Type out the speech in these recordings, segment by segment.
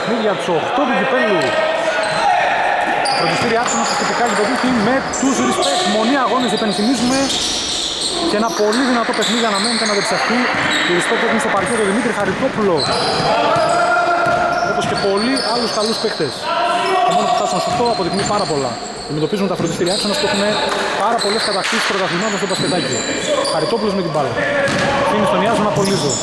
παιχνίδια τους 8 του κυπέλλου. Φροντιστήρι άξονα στα σχετικά γηπεδούχοι με τους respect. Μονή αγώνες υπενθυμίζουμε και ένα πολύ δυνατό παιχνίδι αναμένεται να διεξαχθεί. Οι respect έχουν στο παρκέ τον Δημήτρη Χαριτόπουλο, όπως και πολλοί άλλους καλούς παίκτες. Το μόνο που φτάσαν στο 8 αποδεικνύει πάρα πολλά. Αντιμετωπίζουν τα φροντιστήρια άξονας που έχουν πάρα πολλές κατακτήσεις πρωταθλημάτων στο μπασκετάκι. Χαριτόπουλος με την μπάλα. Αφήνει στον Ιάζο να Πολύζο.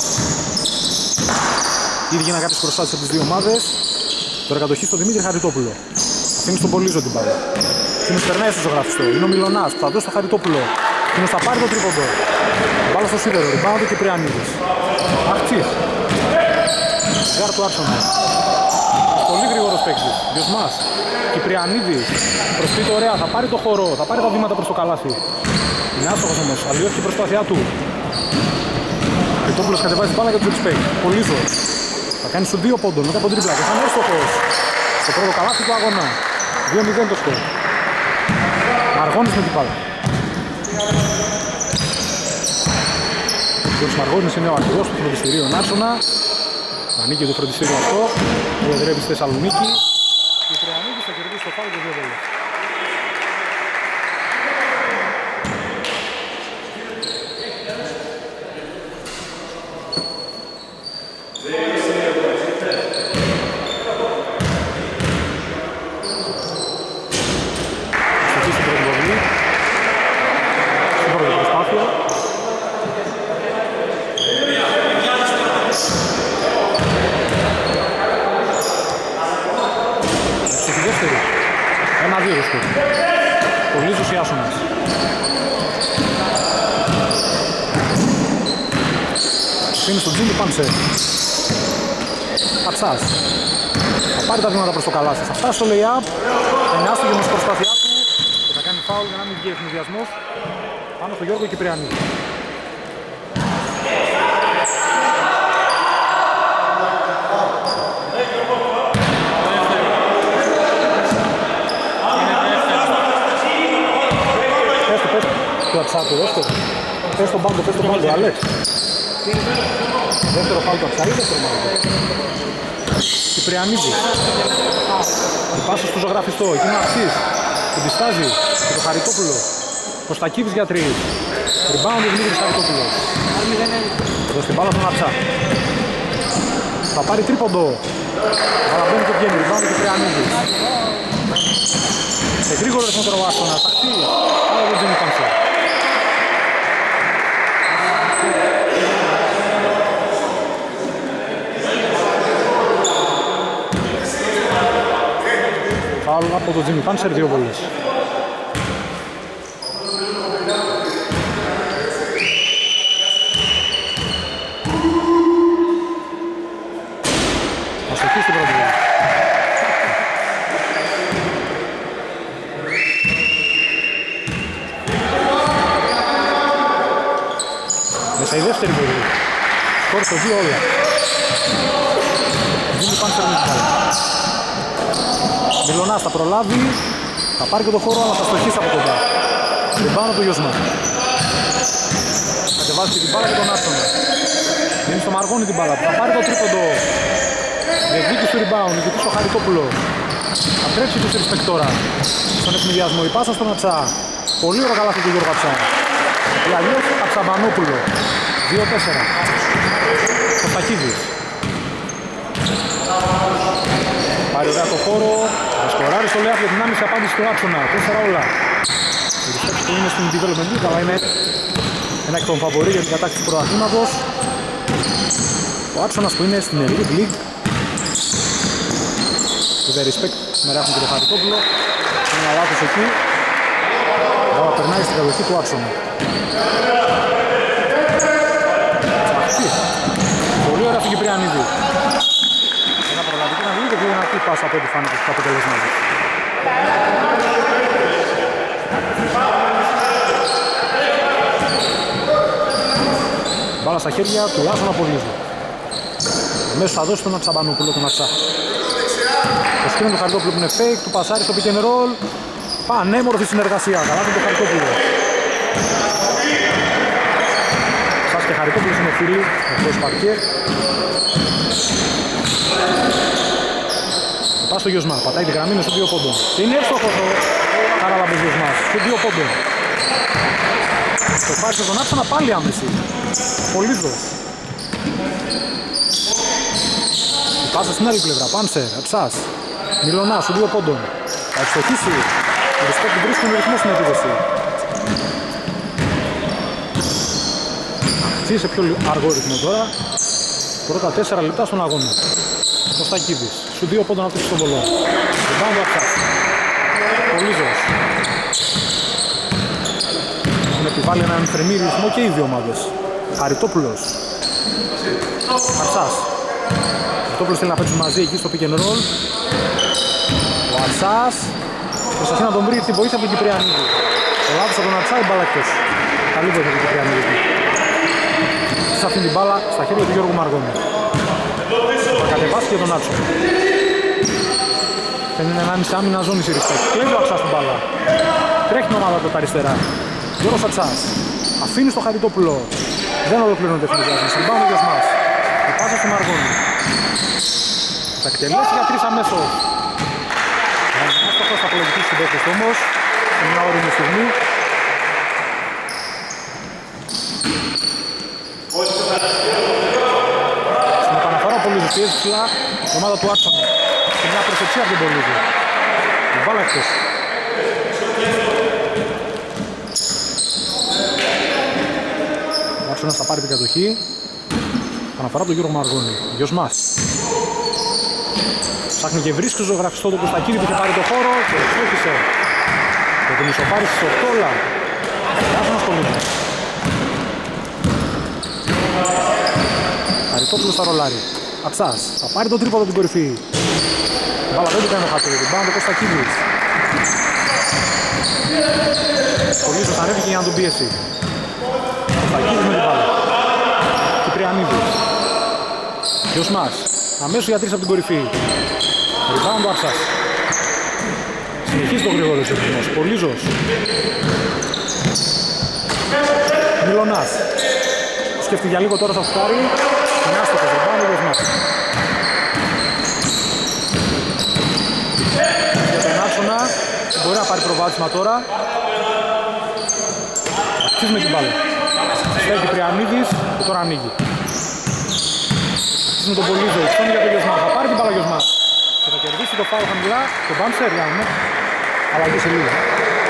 Ήδη γίνανε κάποιες προσπάθειες από τις δύο ομάδες. Τώρα κατοχή στον Δημήτρη Χαριτόπουλο. Αφήνει στον Πολύζο την μπάλα. Εκείνος περνάει στο ζωγραφιστό. Είναι ο Μιλωνάς που θα δώσει στο Χαριτόπουλο. Εκείνος θα πάρει το τρίποντο. Μπάλα στο σίδερο. Ριμπάουντ και Κυπριανίδης. Αχτσής. Γκάρ του Άξονα. Πολύ γρήγορος παίκτης. Διοσμάς. Κυπριανίδης. Προσποιείται ωραία. Θα πάρει το χώρο. Θα πάρει τα βήματα προς το καλάθι. Είναι άστοχος όμως. Αλλιώς και η προσπάθειά του. Χαριτόπουλος κατεβάζει μπάλα για τον Τζουξπέκ. Πολύζο. Θα κάνει σου 2 πόντων μετά από τρίπλα και θα είναι έστοχος. Στο πρώτο καλάθι του αγώνα. 2-0 το σκορ. Μαργώνης με την μπάλα. Ο Γιώργος Μαργώνης είναι ο αρχηγός του φροντιστηρίου Άξονα. Ανήκει το φροντιστήριο αυτό. Που εδρεύει στη Θεσσαλονίκη. Και η Τριανίδης θα κερδίσει το φάουλ και 2 βόλες. Πολύ ζωσιάσονας. Είναι στον Τζίμι Πάντσε. Πατσάς. Θα πάρει τα βήματα προς το καλάθι. Θα φτάσει στο lay-up. Θα είναι άστογη με την προσπάθειά του. Και θα κάνει φάουλ για να μην βγει ευνηδιασμός πάνω στο Γιώργο Κυπριανή. Ατσάτου, πες τον πάγκο, Αλέξ. Δεύτερο φάουλ του Ατσάρη, δεύτερο μάλλον. Κυπριανίδης. Η πάσα στο ζωγραφιστό, εκεί είναι ο Αξής. Την πιστάζει και το Χαριτόπουλο. Κωστακίδης για 3. Rebound ο Δημήτρης Χαριτόπουλος. Εδώ στην μπάλα τον Ατσά. Θα πάρει τρίποντο. Παραμπαίνει και βγαίνει, rebound ο Κυπριανίδης. Σε γρήγορο ρυθμό τώρα ο Άστονας. Αχτή. Άρα δεν γίνει πανσό. Φάουλ από τον Τζίμι Πάνσερ, 2 βολές. Αστοχή στην πρώτη βολή. Μέσα η δεύτερη βολή. Σκορ στο 2 όλα. Τζίμι Πάνσερ με την μπάλα. Μιλωνάς θα προλάβει, θα πάρει και το χώρο αλλά θα στοχίσει από κοντά. Rebound του Γιώσμα. Κατεβάζει και την μπάλα και τον Άστονα. Δίνει στο Μαργόνι την μπάλα, θα πάρει το τρίποντο. Διεκδίκηση του rebound, νικητής ο Χαριτόπουλο. Θα τρέψει τους respect τώρα στον ευνηδιασμό. Η πάσα στον Ατσά. Πολύ ωραίο καλάθι του Γιώργου Ατσά. Ή αλλιώς Ατσαμπανόπουλο. 2-4. Κωστακίδης. Πάρει ωραία το χώρο, θα σκοράρει στο Λεάφ για την άμεση απάντηση του Άξονα. 4 όλα. Οι respect που είναι στην development league, αλλά είναι ένα εκ των φαβορί για την κατάκτηση του πρωταθλήματος. Ο Άξονας που είναι στην Elite League. Και τα respect μεράσουν και το Χαριτόπουλο. Είναι ένα λάθος εκεί. Τώρα περνάει στην κατοχή του Άξονα. Αχτή. Πολύ ωραία στην Κυπριανίδη. Ένα λίγο πιο δυνατή πάσα από ό,τι φάνηκε στο αποτέλεσμα του. Μπάλα στα χέρια του Λάζωνα Πολύζου. Μέσω θα δώσει τον Ατσαμπανόπουλο, τον Ατσά. Το σκρίνο του Χαριτόπουλου που είναι fake, του πασάρει στο pick and roll. Πανέμορφη συνεργασία, καλά του Χαριτόπουλου. Σας και Χαριτόπουλος είναι φίλοι, εκτός παρκέ. Πας στο Γιωσμά, πατάει τη γραμμή, είναι στο 2 πόντων. Και είναι εύστοχος ο Χαραλάμπης Γιωσμάς, στο 2 πόντων. Το πάει στον άξονα πάλι άμεση. Πολύδος. Πάσα στην άλλη πλευρά, Πάνσερ, Αψάς. Μιλωνάς, στο 2 πόντων. Θα ευστοχίσει. Ο Respect βρίσκουν ρυθμό στην επίδεση. Σε πιο αργό ρυθμό τώρα. Πρώτα 4 λεπτά στον αγώνα. Κωστακίδης, σου 2 πόντων αυτούς στον βολό. Ριμπάουντ του Αψάς. Πολύζος. Έχουν επιβάλει έναν θρεμή ρυθμό και οι δύο ομάδες. Χαριτόπουλος. Αψάς. Χαριτόπουλος θέλει να παίξει μαζί εκεί στο pick and roll. Ο Αψάς προσπαθεί να τον βρει την βοήθεια από τον Κυπριανίδη. Ο λάθος από τον Αψά, η μπάλα εκτός. Καλή βοήθεια από τον Κυπριανίδη. Σε αυτήν την μπάλα στα χέρια του Γιώργου Μαργώνη. Θα κατεβάσει και τον Άτσο. Δεν είναι 1,5 άμυνα ζώνης η Respect. Κλέβει ο Αψάς την μπάλα. Τρέχει την ομάδα από τα αριστερά. Γιώργος Αψάς. Αφήνει στο Χαριτόπουλο. Δεν ολοκληρώνεται την διάσταση. Ριμπάουντ ο Γιωσμάς. Η πάσα στο Μαργώνη. Θα εκτελέσει για 3 αμέσως. Άστοχος θα απολογηθεί στην παίκτες όμως. Σε μια όριμη στιγμή. Στην επαναφορά ο Πολύζος πιέζει ψηλά η ομάδα του Άξονα. Και μια προσεψία από τον Πολύζο. Η μπάλα εκτός. Ο Άξονας θα πάρει την κατοχή. Επαναφορά από τον Γιώργο Μαργώνη. Γιωσμάς. Ψάχνει και βρίσκει ζωγραφιστό τον Κωστακίδη που είχε πάρει το χώρο και εξώθησε. Και την ισοπάρισε στο 8 Άξονας Πολύζος. Χαριτόπουλος θα ρολάρει. Αψάς, θα πάρει το τρίποδο την κορυφή. Μπάλα δεν του κάνει ο χατήρι, πάνω το Κωστακίδης. Πολύζος ανέβηκε για να τον πίεσει. Κωστακίδης με την μπάλα. Κυπριανίδης. Γιωσμάς, αμέσως για 3 από την κορυφή. Ριμπάουντ ο Αψάς. Συνεχίζει το γρήγορο ρυθμός. Πολύζος. Μιλωνάς. Σκέφτηκε για λίγο τώρα θα φτάρει. Είναι άστοχος, ριμπάουντ ο Γιωσμάς. Για τον Άξονα μπορεί να πάρει προβάδισμα τώρα. Αξίζει με την μπάλα. Στέλνει Κυπριανίδης και τώρα ανοίγει. Αξίζει με τον Πολύζο, εξώνει για τον Γιωσμά. Θα πάρει την μπάλα Γιωσμάς. Και θα κερδίσει το φάουλ χαμηλά. Το Μπάμψερ, για να δούμε. Αλλαγή σε λίγο.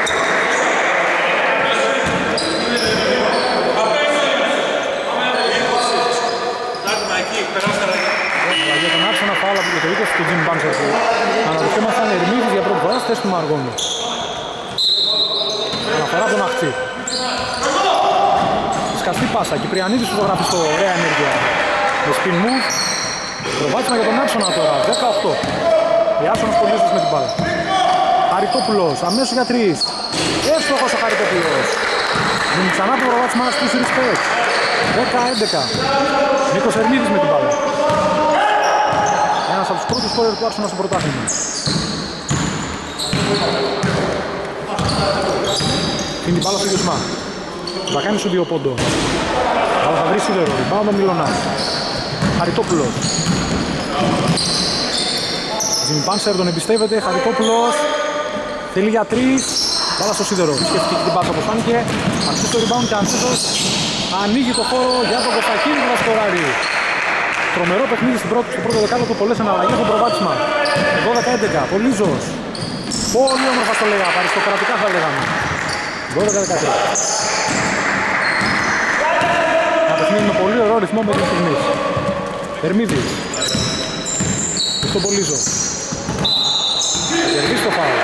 Για τον Άξονα φάουλ από το 20 του Jim Μπάμψερ. Αναδοχόμασταν Ερμίδης για πρώτη φορά στη θέση του Μαργώνου. Αναφορά τον Αχτσί. Σκαστή πάσα, Κυπριανίδης του ζωγραφιστό, ωραία ενέργεια. Με spin move. Προβάτισμα για τον Άξονα τώρα, 18. Η Άξονας Πολύζος με την μπάλα. Χαριτόπουλος, αμέσως για 3. Εύστοχος ο Χαριτόπουλος. Δίνει ξανά το προβάτισμα στους Respect. 10-11. Νίκος Ερμίδης με την μπάλα. Ένας από τους πρώτους σκόρερ του Άξονα στο πρωτάθλημα. Είναι την μπάλα στο Γιωσμά. Θα κάνει σου 2 πόντο. Αλλά θα βρει σίδερο. Ριμπάουντ ο Μιλωνάς. Χαριτόπουλος. Τζιμι Πάνσερ τον εμπιστεύεται. Χαριτόπουλος. Θέλει για 3. Μπάλα στο σίδερο. Σκέφτηκε και την πάσα όπως φάνηκε. Αξίζει το ριμπάουντ και αντίθετος ανοίγει το χώρο για τον Κωστακίδη που θα σκοράρει. Τρομερό παιχνίδι στο πρώτο δεκάλεπτο, πολλές αναλλαγές στο προβάτισμα. 12-11. Πολύζος. Πολύ όμορφα στο λέγα. Αριστοκρατικά θα λέγαμε. 12-13. Ένα παιχνίδι με πολύ ωραίο ρυθμό μέχρι στιγμής. Ερμίδης. Στον Πολύζο. Κερδίσει το φάουλ.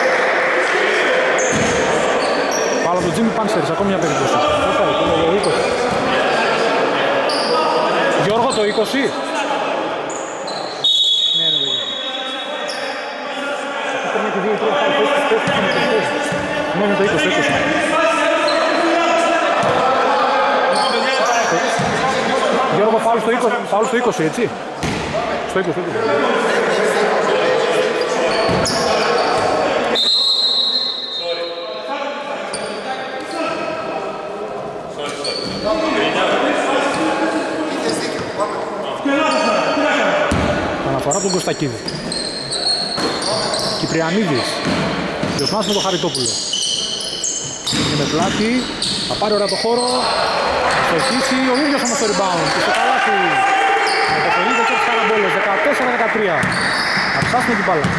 Φάουλ από τον Τζίμι Πάνσερ, ακόμη μια περίπτωση. Το 20. Γιώργο το 20. Ναι, ναι, ναι. Ναι, το 20, το 20. Γιώργο, φάουλ στο 20, έτσι. Στο 20, Αναφορά τον Κωστακίδη. Κυπριανίδης. Γιωσμάς με το Χαριτόπουλο. Και με πλάτη, θα πάρει ωραία το χώρο. Θα στοχίσει ο ίδιος όμως το rebound. Και στο καλάθι. Εποφελείται και τους καραμπόλες. 14-13. Θα ψάσουμε την μπάλα.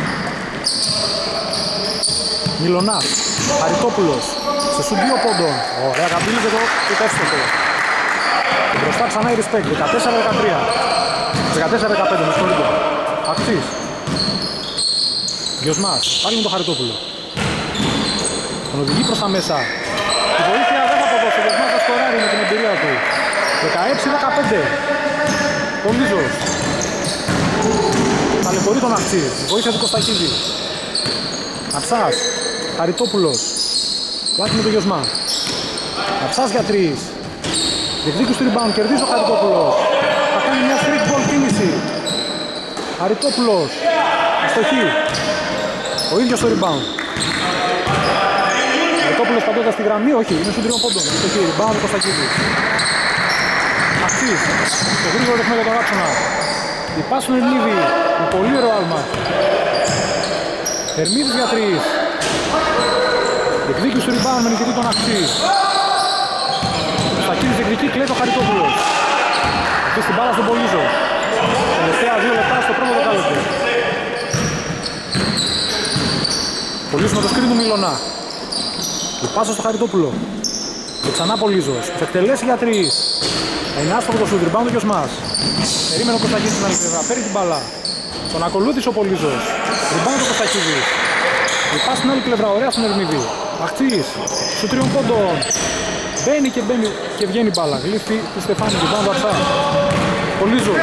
Μιλωνάς. Χαριτόπουλος. Σε σου 2 πόντων. Ωραία, καμπύλιζε το εύστοχο. Και μπροστά ξανά η respect. 14-13. 14-15 με συγχωρείτε. Αξής. Γιωσμάς. Πάλι με το Χαριτόπουλο. Τον οδηγεί προς τα μέσα. Η βοήθεια δεν θα αποδώσει. Ο Γιωσμάς θα σκοράρει με την εμπειρία του. 16-15. Πολύζος. Ταλαιπωρεί τον Αξή. Η βοήθεια του Κωστακίδη. Αψάς. Χαριτόπουλος. Πλάτη με τον Γιωσμά. Αψάς για 3. Διεκδίκους του rebound. Κερδίζει ο Χαριτόπουλος. Θα κάνει μια street ball κίνηση. Χαριτόπουλος. Αστοχή. Ο ίδιος το rebound. Χαριτόπουλος παντώντας στη γραμμή. Όχι, είναι στους 3 πόντων. Αστοχή. Rebound Κωστακίδη. Αξής. Στο γρήγορο παιχνίδι για τον άξονα. Η πάση του Ερμίδη. Με πολύ ωραίο άλμα. Ερμίδης για 3. Διεκδίκης του rebound με νικητή τον Αξή. Κωστακίδης διεκδικεί, κλαίει το Χαριτόπουλος. Και στην μπάλα στον Πολύζο. Τελευταία 2 λεπτά στο πρώτο δεκάλεπτο. Πολύζος με το σκριν του Μιλωνά. Η πάσα στο Χαριτόπουλο. Και ξανά Πολύζος. Θα εκτελέσει για 3. Είναι άστοχο το σουτ, rebound ο Γιωσμάς. Περίμενε ο Κωστακίδης στην άλλη πλευρά. Παίρνει την μπάλα. Τον ακολούθησε ο Πολύζος. Rebound ο Κωστακίδης. Η πάση στην άλλη πλευρά, ωραία στον Ερμίδη. Αξής. Σου 3 πόντων. Μπαίνει και βγαίνει μπάλα. Γλύφει του Στεφάνη, του Βάνου Αψά. Πολύζος.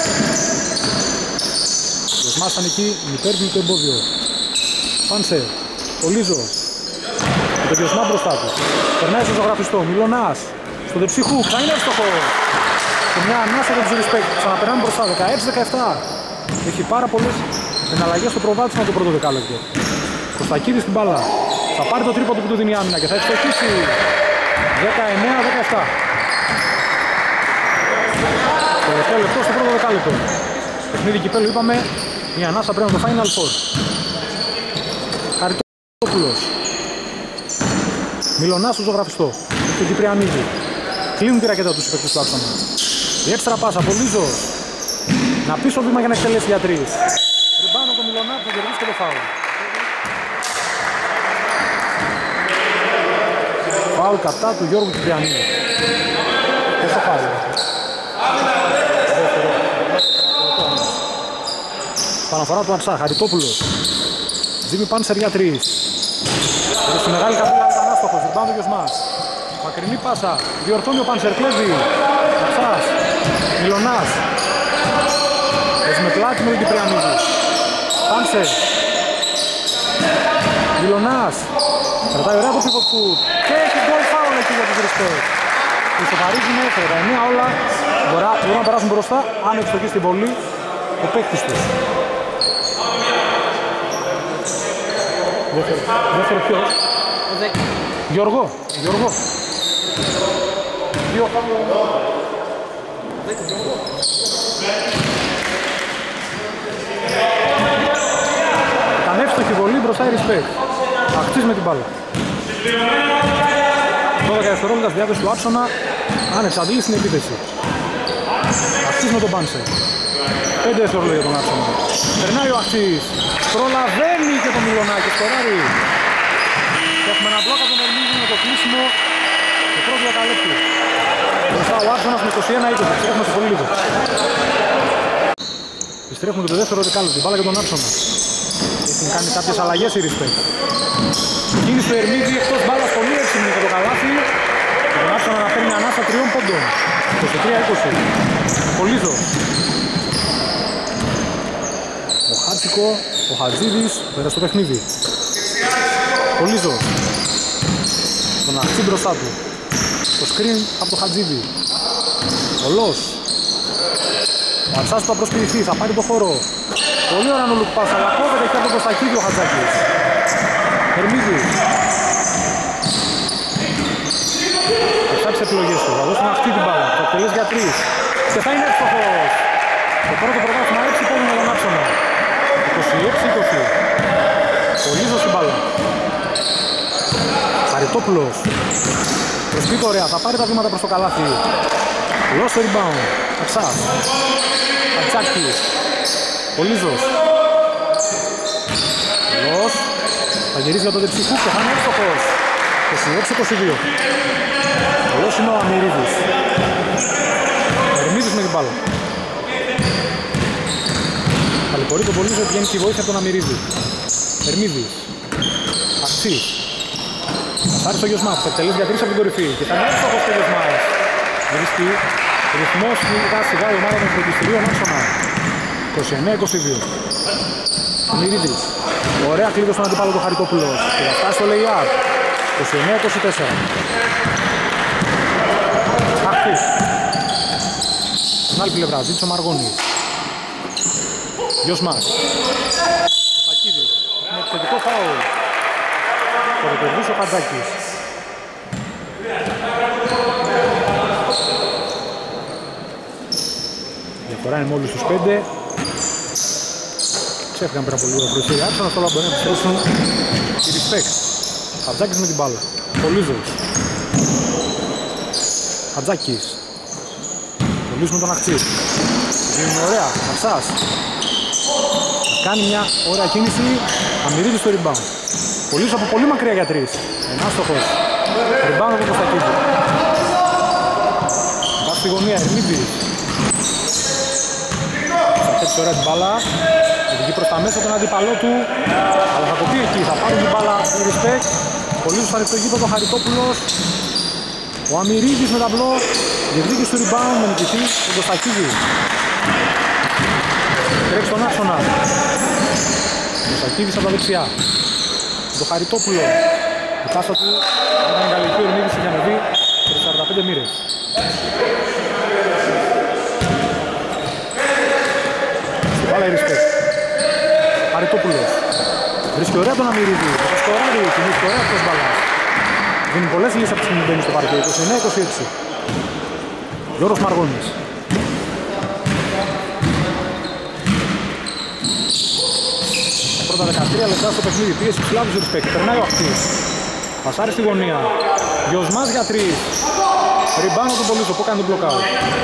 Γιωσμάς ήταν εκεί, υπέρβει το εμπόδιο. Πάνσε. Πολύζος. Με τον Γιωσμά μπροστά του. Περνάει στο ζωγραφιστό. Μιλωνάς. Στο δεξιχού. Θα είναι εύστοχο. Και μια ανάσα για τους respect. Ξαναπερνάμε μπροστά. 16-17. Έχει πάρα πολλές εναλλαγές στο προβάδισμα το πρώτο δεκάλεπτο. Κωστακίδης στην μπάλα. Θα πάρει το τρίποντο που του δίνει άμυνα και θα ευστοχίσει. 19-17. Τελευταίο λεπτό στο πρώτο δεκάλεπτο. Παιχνίδι κυπέλλου είπαμε, η ανάσα πρέπει να το Final Four. Χαριτόπουλος. Μιλωνάς στο ζωγραφιστό. Και Κυπριανίδη. Κλείνουν τη ρακέτα τους παίκτες του άξονα. Η έξτρα πάσα, Πολύζος. Να πίσω βήμα για να εκτελέσει για 3. Ριμπάνω το Μιλωνά που κερδίσει και το φάουλ. Φάουλ κατά του Γιώργου Κυπριανίδη. Και στο φάουλ. Παναφορά του Αψά, Χαριτόπουλος. Τζίμι Πάνσερ για 3. Και στη μεγάλη καμπύλα ήταν άστοχος, ριμπάνω ο Γιωσμάς. Μακρινή πάσα, διορθώνει ο Πάνσερ, κλέβει. Αψάς, Μιλωνάς. Έχει με πλάτη με τον Κυπριανίδη. Πάνσερ. Μιλωνάς. Κρατάει ωραία το pivot foot. Και έχει γκολ φάουλ εκεί για τους respect. Ισοφαρίζουν 39 όλα. Μπορούν να περάσουν μπροστά αν ευστοχεί στην βολή ο παίκτης τους. Δεύτερο ποιος? Γιώργο. Δύο φάουλ. Ήταν εύστοχη βολή μπροστά η respect. Αξίζει με την μπάλα. 12 δευτερόλεπτα στη διάθεση του άξονα. Αν εξαντλήσει στην επίθεση. Αξίζει με τον Πάνσε. 5 δευτερόλεπτα για τον άξονα. Περνάει ο Αξής. Προλαβαίνει και τον Μιλωνάκη. Σκοράρει. Και έχουμε ένα μπλόκα τον Ερμίδη με το κλείσιμο. Το πρώτο δεκαλέπτου. Μπροστά ο άξονας με 21-20. Επιστρέφουμε σε πολύ λίγο. Επιστρέφουμε και το δεύτερο δεκάλεπτο. Την μπάλα για τον άξονα. Έχουν κάνει κάποιες αλλαγές οι respect. Κίνηση του Ερμίδη εκτός μπάλας, πολύ έξυπνη για το καλάθι. Και τον άξονα να παίρνει ανάσα 3 πόντων. 23-20. Πολύζος. Ο Χάτσικο, ο Χατζίδης, πέρα στο παιχνίδι. Πολύζος. Τον Αξί μπροστά του. Το screen από το Χατζίδη. Ο Λος. Ο Ατσάς που θα προσποιηθεί, θα πάρει το χώρο. Πολύ ωραία νουλουκ πάσα, αλλά κόβεται και από το Κωστακίδη ο Χατζάκης. Ερμίδη. Θα ψάξει επιλογές του, θα δώσουν αυτή την μπάλα. Θα εκτελέσει για 3. Και θα είναι εύστοχος. Το πρώτο προβάδισμα 6 πόντων για τον άξονα. 26-20. Πολύζος στην μπάλα. Χαριτόπουλος. Προσπίτω ωραία, θα πάρει τα βήματα προς το καλάθι. Λος στο rebound. Αξάς. Ατσάκης. Πολύζος. Λος. Θα γυρίσει για τον Τεψιχού και θα είναι εύστοχος. 26-22. Λος είναι ο Αμυρίδης. Ερμίδης με την μπάλα. Ταλαιπωρεί τον Πολύζο, βγαίνει και η βοήθεια από τον Αμυρίδη. Ερμίδης. Αξής. Θα πάρει στο Γιωσμάς, θα εκτελέσει για 3 από την κορυφή. Και θα είναι εύστοχος στο Γιωσμάς. Βρίσκει ρυθμός σιγά σιγά η ομάδα των φροντιστηρίων άξονα. 29-22. Αμυρίδης. Ωραία κλείδω στον αντιπάλο του Χαριτόπουλος. Και θα φτάσει στο lay-up. 29-24. Αχτής. Στην άλλη πλευρά, ζήτησε ο Μαργώνης. Γιωσμάς. Σακίδης. Με επιθετικό φάουλ. Το δικαιοδούσε ο Χατζάκης. Διαφορά είναι μόλις στους 5. Ξέφυγαν πέρα από λίγο προϊστήρια. Άξονας τώρα μπορεί να επιστρέψουν η respect. Χατζάκης με την μπάλα. Πολύζος. Χατζάκης. Πολύζος με τον Αξί. Είναι ωραία. Αξάς. Κάνει μια ωραία κίνηση. Αμυρίδης στο rebound. Πολύζος από πολύ μακριά για 3. Ενάστοχος. Rebound από τον Κωστακίδη. Βάζει στη γωνία. Ερμίδης. Θα θέσει ωραία την μπάλα. Οδηγεί προς τα μέσα τον αντίπαλό του. Αλλά θα κοπεί εκεί. Θα πάρει την μπάλα η respect. Πολύζος θα ρίξει το γήπεδο. Χαριτόπουλος. Ο Αμυρίδης με ταμπλό. Διεκδίκηση του rebound με νικητή τον Κωστακίδη. Τρέξει τον άξονα. Ο Κωστακίδης από τα δεξιά. Το Χαριτόπουλο. Η πάσα του ήταν εγκαλική. Ο Ερμίδης είχε ανεβεί 45 μοίρες. Στην μπάλα η respect. Χαριτόπουλος. Βρίσκει ωραία τον Αμυρίδη. Το σκοράρει. Κινήθηκε ωραία αυτός μπάλα. Δίνει πολλές λύσεις από τη στιγμή που μπαίνει στο παρκέ. 29-26. Γιώργος Μαργώνης. Πρώτα 13 λεπτά στο παιχνίδι. Πίεση ψηλά του respect. Περνάει ο Αχτής. Πασάρει στη γωνία. Γιωσμάς για 3. Ριμπάνω του Πολύζο που κάνει τον μπλοκάου.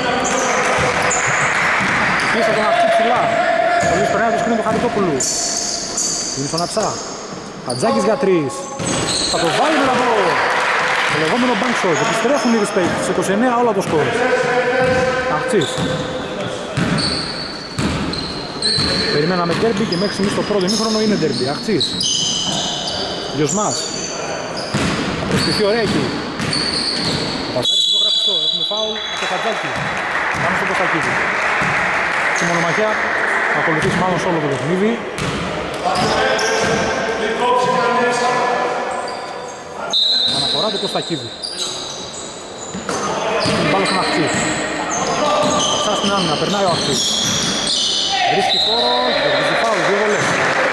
Πίεση από τον Αχτή ψηλά. Πολύζος περνάει το σκρίνο του Χαριτόπουλου. Είναι στον Αψά. Χατζάκης για 3. Θα το βάλει με λαβό. Το λεγόμενο bank shot. Επιστρέφουν οι respect. Σε 29 όλα το σκορ. Αχτής. Περιμέναμε derby και μέχρι στιγμής στο πρώτο ημίχρονο είναι derby. Αχτσής. Γιωσμάς. Θα προσποιηθεί ωραία εκεί. Θα πασάρει στο γραφιστό. Έχουμε φάουλ από το Χατζάκη. Πάμε στο Κωστακίδη. Στη μονομαχιά θα ακολουθήσει μάλλον σε όλο το παιχνίδι. Αναφορά του Κωστακίδη. Την μπάλα στον Αχτσή. Αψά στην άμυνα. Περνάει ο Αχτσής. Βρίσκει χώρο, βρίσκει φάουλ, 2 βολές.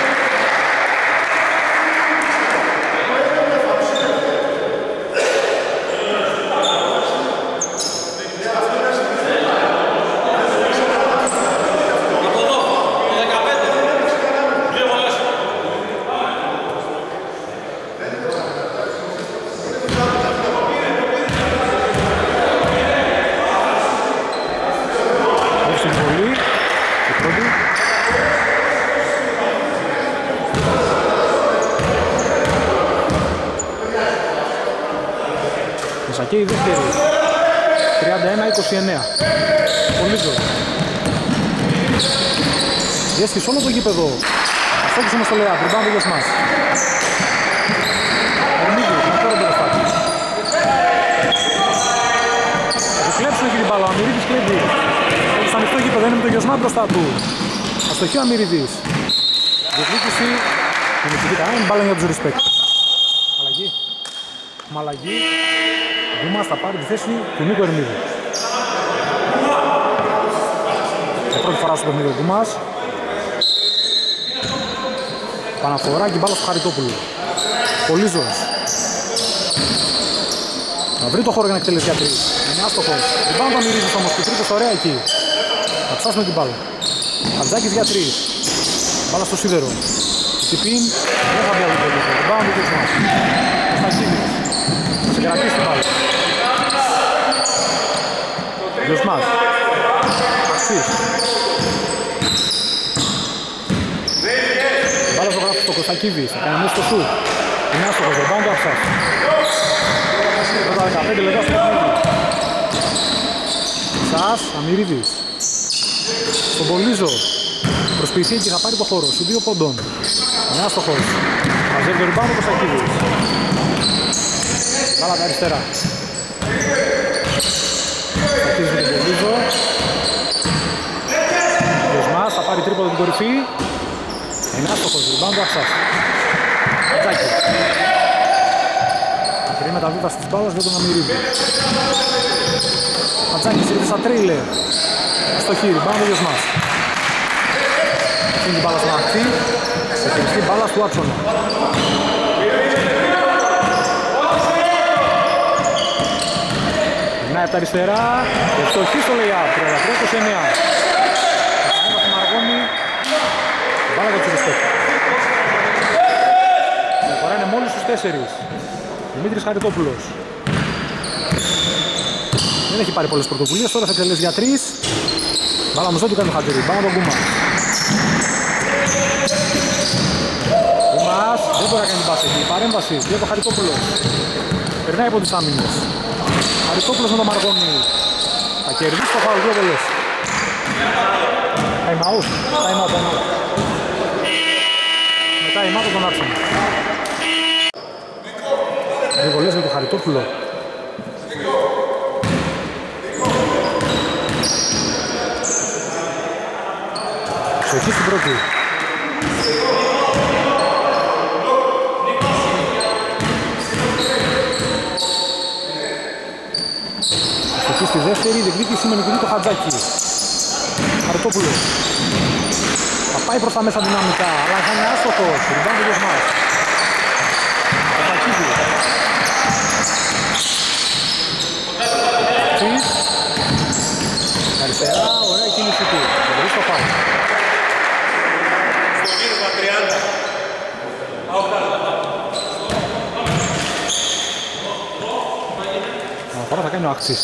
Και η δεύτερη 31-29. Πολύζος. Διέσχει όλο το γήπεδο. Αστόχησε όμως το λεά. Τριμπάνε το Γιωσμάς. Ερμίδης με τώρα τον Κωστάκη. Θα του κλέψουν εκεί την μπάλα. Ο Αμυρίδης κλέβει. Έχει στο ανοιχτό γήπεδο. Είναι με τον Γιωσμά μπροστά του. Αστοχεί ο Αμυρίδης. Διεκδίκηση. Είναι ψηφίτα. Είναι μπάλα για τους respect. Αλλαγή. Με αλλαγή. Γκούμας θα πάρει τη θέση του Νίκο Ερμίδη. Για πρώτη φορά στο παιχνίδι ο Γκούμας. Παναφορά και μπάλα στο Χαριτόπουλο. Πολύζος. Θα βρει το χώρο για να εκτελέσει για 3. Είναι άστοχος. Την μπάλα θα μυρίζει όμως και τρίτος ωραία εκεί. Θα ψάσουμε την μπάλα. Χατζάκης για 3. Μπάλα στο σίδερο. Τσιπίν, δεν θα βγάλει πολύ. Πάμε το Γιωσμάς. Στακίδης. Θα συγκρατήσει την μπάλα. Γιωσμάς. Αξής. Μπάλα στο γράφει στο Κωστακίδης. Θα κάνει μέσα στο σουτ. Είναι άστοχος, δεν πάνε το Αψάς. Πρώτα 15 λεπτά στο παιχνίδι. Σας, Αμυρίδης. Στον Πολύζο. Προσποιηθεί και θα πάρει το χώρο. Σου 2 πόντων. Είναι άστοχος. Μαζεύει το ριμπάουντ ο Κωστακίδης. Μπάλα τα αριστερά. Κωστακίδης με τον Πολύζο. Ο Γιωσμάς θα πάρει τρίποδο την κορυφή. Είναι άστοχος. Ριμπάουντ ο Αψάς. Τζάκη. Μακρύ μεταβίβαση της μπάλας για τον Αμυρίδη. Ματζάκης ήρθε στα τρέιλερ. Στο χείρι, μπάλα ο Γιωσμάς. Αφήνει την μπάλα στον Αχτή. Σε χειριστή μπάλα του Άτσονα. Περνάει από τα αριστερά. Και φτωχή στο lay-up. 33-29. Επανέλα του Μαργόνη. Μπάλα για τους Ριστέκ. Η φορά είναι μόλις στους 4. Δημήτρης Χαριτόπουλος. Δεν έχει πάρει πολλές πρωτοβουλίες, τώρα θα εκτελέσει για 3. Μπάλα μισό του κάνει το χατήρι, μπάλα τον Κούμας. Κούμας, δεν μπορεί να κάνει μπάση εκεί, παρέμβαση, βλέπει ο Χαριτόπουλος. Περνάει από τις άμυνες. Χαριτόπουλος με τον Μαργόνη. Θα κερδίσει το φάουλ, 2 βολές. Time out, time out. Με time out τον Άτσονα. 2 βολές για τον Χαριτόπουλο. Εκεί στην πρώτη. Εκεί στη δεύτερη, διεκδίκηση με νικητή το Χατζάκη. Χαριτόπουλος. Θα πάει προς τα μέσα δυναμικά, αλλά θα είναι άστοχος. Ριμπάουντ του Γιωσμάς. Κωστακίδη. Τσις. Αριστερά, ωραία κίνηση του. Θα βρει στο φάουλ. Αναφορά θα κάνει ο Άξης.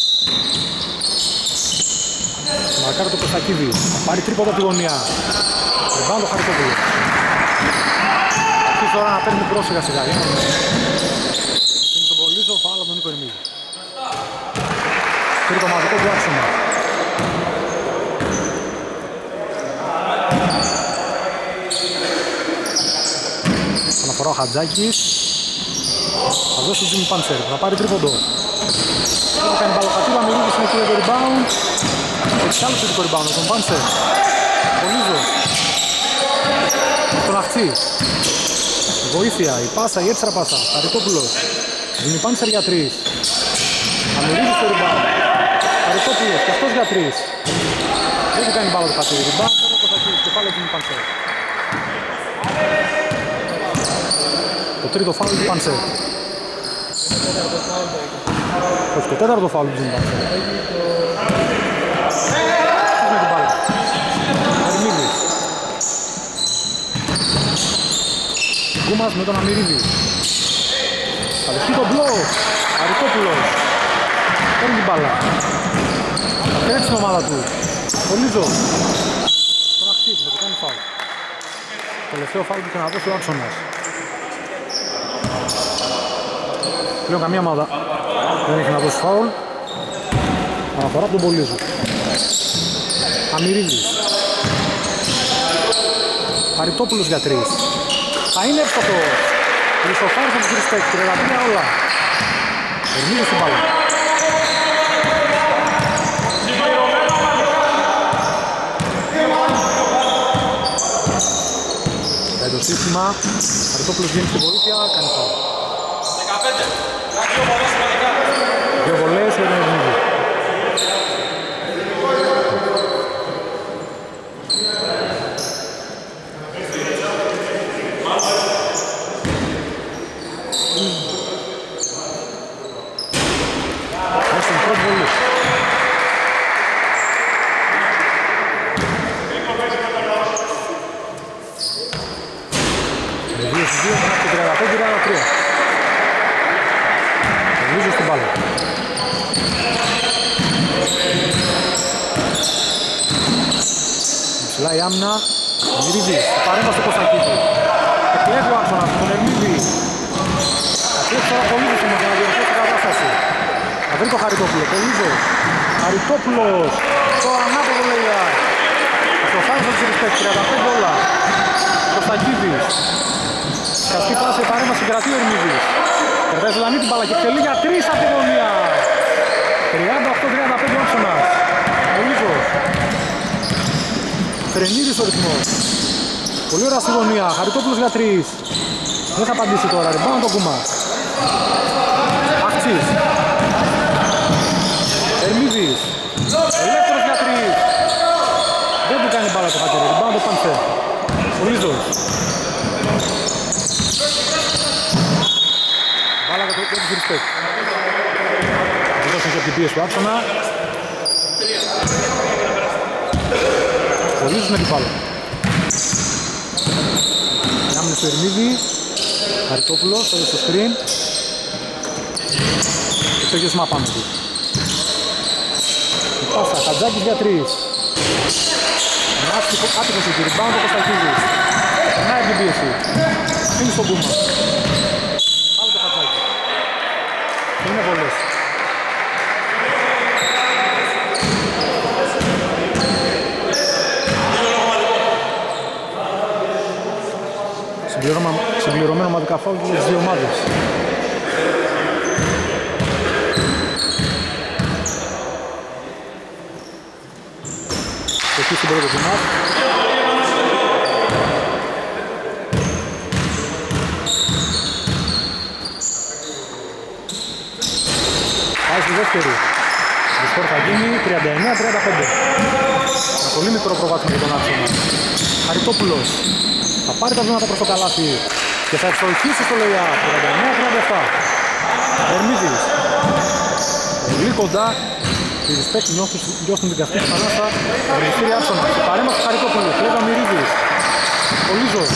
Μαρκάρει το Κωστακίδη. Θα πάρει τρίποδο από τη γωνία. Ριμπάουντ το Χαριτόπουλο. Αρχίζει τώρα να παίρνει μπρος σιγά σιγά. Είναι τον Πολύζο, φάουλ από τον Νίκο Ερμίδη. Τρίτο μαζικό του άξονα. Αναφορά ο Χατζάκης. Θα δώσει Τζιμι Πάντσερ, θα πάρει τρίποντο. Θα κάνει μπαλοκατήρα, Μυρίδης είναι και το rebound. Εξάλλουσε το rebound, τον Πάντσερ. Πολύζος. Τον Αχτσί. Βοήθεια, η πάσα, η έξτρα πάσα. Χαριτόπουλος. Τζιμι Πάντσερ για 3. Αμυρίδης το rebound. Χαριτόπουλος και αυτός για 3. Δεν του κάνει μπάλα το χατήρι. Rebound, τώρα το Κωστακίδης, κεφάλαιο Τζιμι Πάντσερ. Το τρίτο φάουλ του Πάντσερ. Όχι, το τέταρτο φάουλ του Πάντσερ. Με την μπάλα. Ερμίδης. Κούμας με τον Αμυρίδη. Θα δεχτεί τον μπλοκ. Χαριτόπουλος. Παίρνει την μπάλα. Θα τρέξει την ομάδα του. Πολύζος. Τον Αχτύπη, θα το κάνει φάουλ. Τελευταίο φάουλ που είχε να δώσει ο Άξονας. Πλέον καμία ομάδα δεν έχει να δώσει φάουλ. Αναφορά από τον Πολύζο. Αμυρίδης. Χαριτόπουλος για 3. Θα είναι εύστοχος. Λισοφάρης από τους respect. 33 όλα. Ερμίδης στην μπάλα. Το σύστημα, Χαριτόπουλος βγαίνει στην βοήθεια, κάνει φάουλ. 2 βολές για τον Ερμίδη. Στην πρώτη βολή. Πατάει η άμυνα. Μυρίδης, παρέμβαση στο Κωνσταντίδη. Εκλέβει ο άξονας με τον Ερμίδη. Κατλέψει τώρα Πολύζος όμως για να διορθώσει την κατάσταση. Θα βρει το Χαριτόπουλο. Πολύζος. Χαριτόπουλος. Το ανάποδο λέει. Στο φάνηκε της respect. 35 όλα. Κωνσταντίδης. Σκαστή πάση, παρέμβαση κρατεί ο Ερμίδης. Περτάει Ζελανή την μπάλα και εκτελεί για 3 από τη γωνία. 38-35 ο άξονας. Πολύζος. Φρενίδης ο ρυθμός. Πολύ ωραία στη γωνία. Χαριτόπουλος για 3. Δεν θα απαντήσει τώρα. Ριμπάνω το Κούμα. Αχτσής. Ερμίδης. Ελεύθερος για 3. Δεν του κάνει μπάλα το χατήρι. Ριμπάνω το Παντσέ. Πολύζος. Μπάλα για το respect. Θα δώσουν και την πίεση του άξονα. Πολύζος με την μπάλα. Άμυνες του Ερμίδη. Χαριτόπουλος, το στο screen. Και το γεσμά πάνω του. Η πάσα, Χατζάκης για 3. Άτυχος εκεί, rebound ο Κωνσταντίδης. Περνάει την πίεση. Αφήνει στον Κούμα. Άλλο το Χατζάκη. Είναι βολές. Συμπληρωμένο ομαδικά φάουλ για τις δύο ομάδες. Εκεί στην πρώτη τιμά. Πάει στη δεύτερη. Το σκορ θα γίνει 39-35. Ένα πολύ μικρό προβάδισμα για τον άξονα. Χαριτόπουλος. Θα πάρει τα βήματα προς το καλάθι και θα εξορκίσει στο layup. 39-37. Ερμίδης. Πολύ κοντά. Οι respect νιώθουν την καυτή της ανάσα. Βρυστήρι άξονα. Και παρέμβαση του Χαριτόπουλου. Κλέβα Μυρίδης. Πολύζος.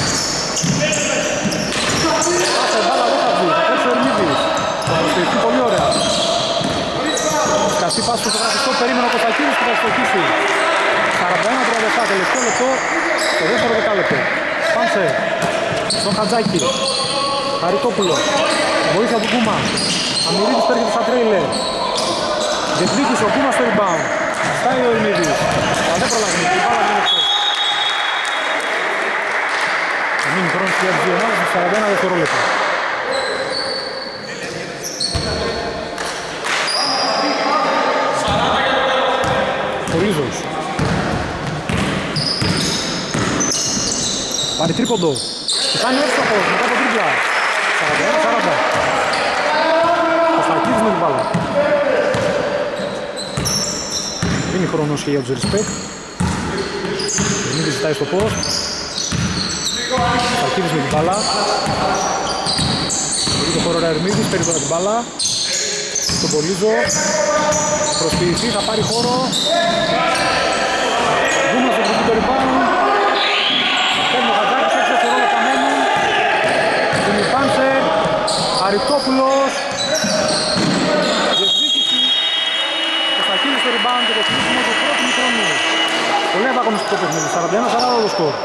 Πάσα η μπάλα δεν θα βγει. Θα τρέψει ο Ερμίδης. Θα προσφερθεί πολύ ωραία. Σκαστή πάση στο γραφιστό. Περίμενε ο Κωνσταντίνης που θα εξορκίσει. 41-37. Τελευταίο λεπτό. Το δεύτερο δεκάλεπτο. Πάνσε. Στον Χατζάκη. Χαριτόπουλο. Βοήθεια του Κούμα. Αμυρίδης πέρχεται στα τρέιλερ. Διεκδίκησε ο Κούμας στο rebound. Στάει ο Ερμίδης. Αλλά δεν προλαβαίνει. Η μπάλα είναι εκτός. Θα μείνει χρόνος για τις δύο ομάδες με 41 δευτερόλεπτα. Πολύζος. Πάρει τρίποντο. Και κάνει εύστοχος μετά το τρίπλα. 41-40. Κωνσταντίδης με την μπάλα. Δίνει χρόνος και για τους respect. Ερμίδης ζητάει στο post. Κωνσταντίδης με την μπάλα. Έχει το χώρο Ερμίδης, παίρνει τώρα την μπάλα. Στον Πολύζο. Προσποιηθεί, θα πάρει χώρο. Δούμε στο τρίποντο το rebound. Παίρνει ο Χατζάκης, 6 δευτερόλεπτα μένουν. Στην Πάνσερ. Χαριτόπουλος. Διεκδίκηση. Κωνσταντίνης στο rebound και το κλείσιμο του πρώτου μικρόνου. Πολύ ανταγωνιστικό παιχνίδι. 41-40 το σκορ.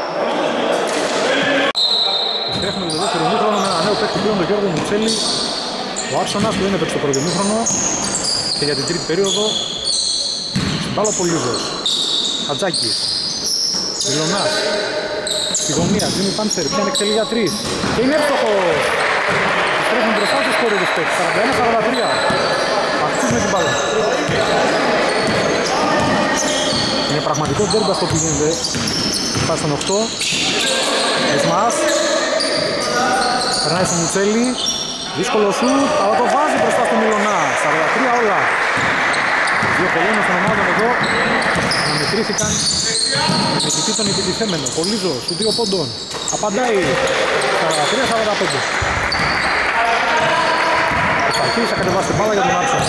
Επιστρέφουμε για το δεύτερο μήχρονο με ένα νέο παίκτη πλέον, τον Γιώργο Μουτσέλη. Ο άξονας που δεν έπαιξε το πρώτο μήχρονο. Και για την τρίτη περίοδο. Στην μπάλα Πολύζος. Χατζάκης. Μιλωνάς. Στη γωνία, δίνει Πάντσερ, πιάνει εκτελεί για 3. Και είναι εύστοχος. Επιστρέφουν μπροστά στο σκορ του παίκτη. 41-43. Αχτσής με την μπάλα. Είναι πραγματικό ντέρμπι αυτό που γίνεται. Πάει στον 8. Εσμάς. Περνάει στο Μουτσέλη. Δύσκολο σουτ, αλλά το βάζει μπροστά στο Μιλωνά. 43 όλα. Δύο κολλήνες των ομάδων εδώ να μετρήθηκαν με νικητή τον επιτιθέμενο. Πολύζος, σου 2 πόντων. Απαντάει. 43-45. Ο Σαρκής θα κατεβάσει την μπάλα για τον άξονα.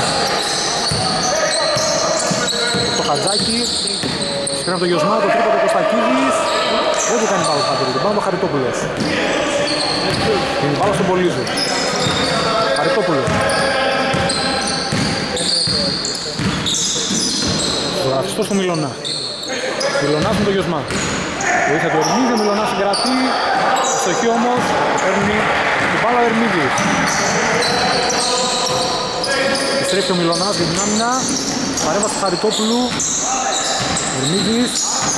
Το Χατζάκι. Σκρίνει από το Γιωσμά, το τρίποντο του Κωνσταντίδης. Δεν του κάνει μπάλα χατήρι, την μπάλα το Χαριτόπουλος. Την μπάλα στον Πολύζο. Χαριτόπουλος. Το γραφιστό στο Μιλωνά. Μιλωνάς με το Γιωσμά. Βοήθεια του Ερμίδη, ο Μιλωνάς συγκρατεί. Αστοχή όμως, παίρνει την μπάλα ο Ερμίδης. Επιστρέφει ο Μιλωνάς για την άμυνα. Παρέμβαση του Χαριτόπουλου. Ερμίδης.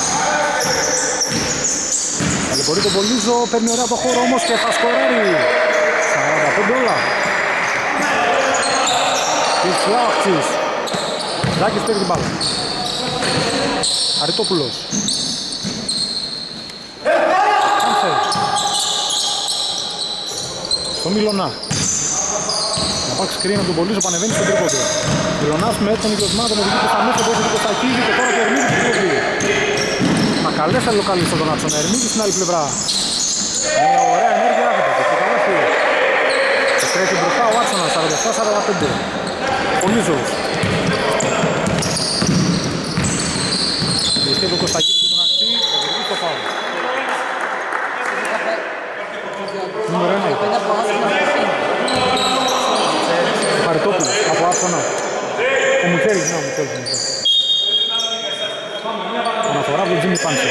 Ταλαιπωρεί τον Πολύζο, παίρνει ωραία το χώρο όμως και θα σκοράρει. 45 όλα. Ισλάχτης. Ζάκης παίρνει την μπάλα. Χαριτόπουλος. Κάμφερ. Στο Μιλωνά. Να πάρει σκριν από τον Πολύζο, πανεβαίνει στον τρίποντο. Μιλωνάς με τον ίδιο σμά, τον οδηγεί προς τα μέσα, τον δώσει το Κωστακίδη και τώρα το Ερμίδη του κλέβει. Μα καλές αλληλοκαλείς στον άξονα, Ερμίδη στην άλλη πλευρά. Με ωραία ενέργεια, θα το πει καλά φίλε. Επιστρέφει μπροστά ο άξονας, 47-45. Πολύζος. Πιστεύει ο Κωστακίδη και τον ακτή, θα διηγεί το φάουλ. Νούμερο 1. Ο Χαριτόπουλος από άξονα. Ο Μουτσέλης, ναι, ο Μουτσέλης. Αναφορά από τον Τζίμι Πάνσερ.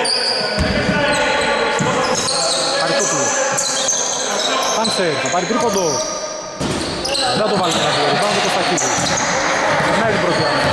Χαριτόπουλος. Πάνσερ, θα πάρει τρίποντο. Δεν το βάλει ένα φίλο, πάνω το Κωστακίδη. Περνάει την πρώτη άμυνα.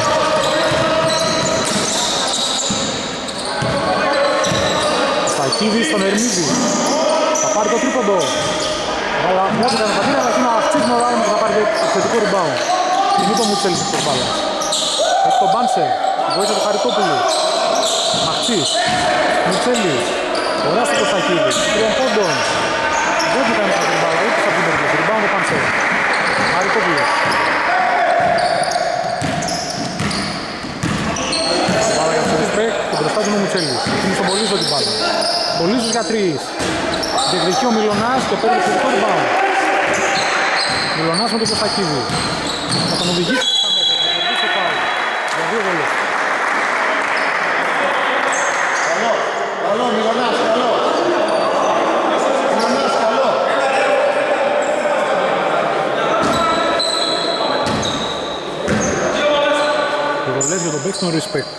Κωστακίδη στον Ερμίδη. Θα πάρει το τρίποντο. Αλλά μοιάζει να θα δίνει, αλλά εκεί να αυξήσει ο Ράμος, θα πάρει το επιθετικό rebound. Τιμή το Μουτσέλης στο μπάλα. Έχει τον Πάνσερ, βοήθεια του Χαριτόπουλου. Μαχτσής, Μουτσέλης, ωραία στο Κωστακίδη, τριών πόντων. Δεν του κάνει την μπάλα, ούτε θα την περίπτωση. Rebound ο Πάνσερ. Χαριτόπουλος. Μπάλα για το respect, και μπροστά του είναι ο Μουτσέλης. Είναι στον Πολύζο την μπάλα. Πολύζος για 3. Διεκδικεί ο Μιλωνάς και παίρνει το θετικό rebound. Μιλωνάς με τον Κωστακίδη. Θα τον οδηγήσει στα μέσα, θα τον οδηγήσει το φάουλ. Για 2 βολές. Καλό, Μιλωνάς, καλό. Μιλωνάς, καλό. Οι βολές για τον παίκτη των respect.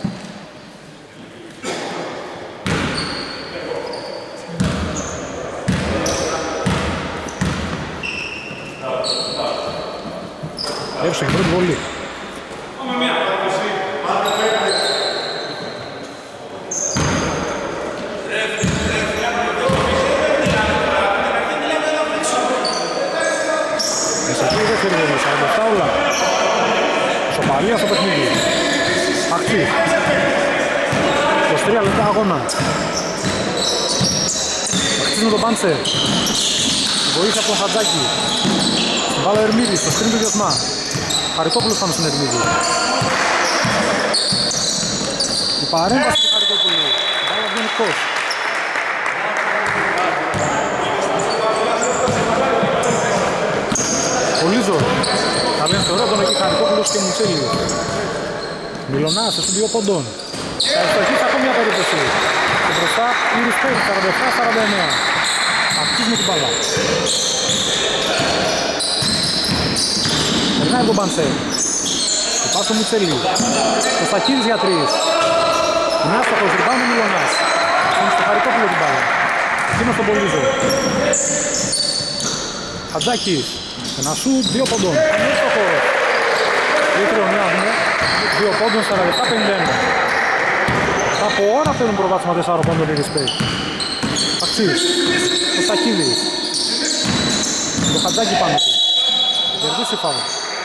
Έψε, πρώτη βολή. Μεσακή δεύτερη βολή, 47 όλα. Σοπαλία στο παιχνίδι. Ακτή. 23 λεπτά αγώνα. Ακτής με τον Πάντσερ. Βοήθεια από τον Χατζάκη. Βάλω Ερμίδη στο σκριν του Διοσμά. Χαριτόπουλος πάνω στον Ερμίδη. Η παρέμβαση του Χαριτόπουλου. Βάλω βγαίνει εκτός. Πολύζο. Θα λένε θεωρώ τον εκεί Χαριτόπουλος και Μουτσέλης. Μιλωνάς στους 2 πόντων. Θα ευστοχίσει ακόμη μια περίπτωση. Και μπροστά η Respect 47-49. Αυτής με την μπάλα. Περνάει τον Πάνσερ. Και πάει στο Μουτσέλη. Κωστακίδης για 3. Είναι άστοχος, ριμπάουντ ο Μιλωνάς. Είναι στο Χαριτόπουλο την μπάλα. Εκείνος στον Πολύζο. Χατζάκης. Ένα σουτ, 2 πόντων. Είναι άστοχος. 2 πόντων, 47-51. Από ώρα θέλουν προβάσμα 4 πόντων οι Respect. Αξής. Κωστακίδης. Το Χατζάκη πάνω του. Κερδίσει φάουλ.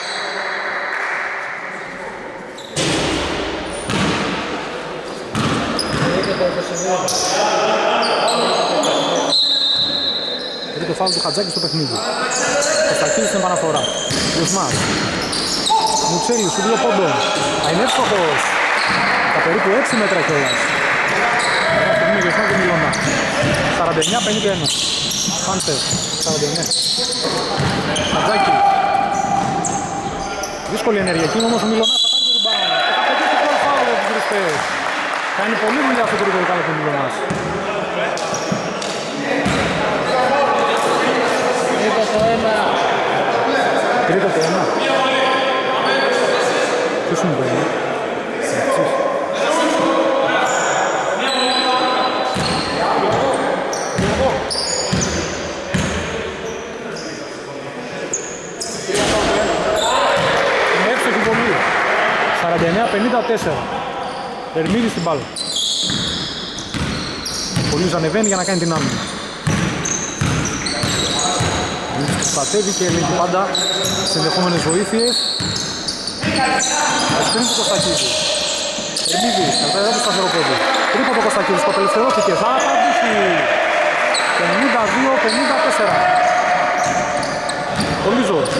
Τρίτο φάουλ του Χατζάκη στο παιχνίδι. Κωστακίδης στην επαναφορά. Γουσμάς. Μουτσέλης σου 2 πόντων. Είναι εύστοχος. Τα περίπου 6 μέτρα κιόλας. Ένα στιγμή Γουσμά και Μιλωνά. 49-51. Πάντερ. 49. Χατζάκη. Δύσκολη ενέργεια εκεί, όμως ο Μιλωνάς θα πάρει το rebound. Θα πετύχει το φάουλ από τους Respect. Κάνει πολύ δουλειά αυτό το τρίτο δεκάλεπτο του Μιλωνάς. Τρίτο το 1. Ποιος είναι το 1? 59-54. Ερμίδης στην μπάλα. Πολύς ανεβαίνει για να κάνει την άμυνα. Πατεύει και ελέγχει πάντα σε ενδεχόμενες βοήθειες. Ασκρίνει του Κωστακίδη. Ερμίδης, κρατάει το σταθερό πόδι. Τρίποντο Κωστακίδης, το απελευθερώθηκε. Θα απαντήσει. 52-54. Πολύζος.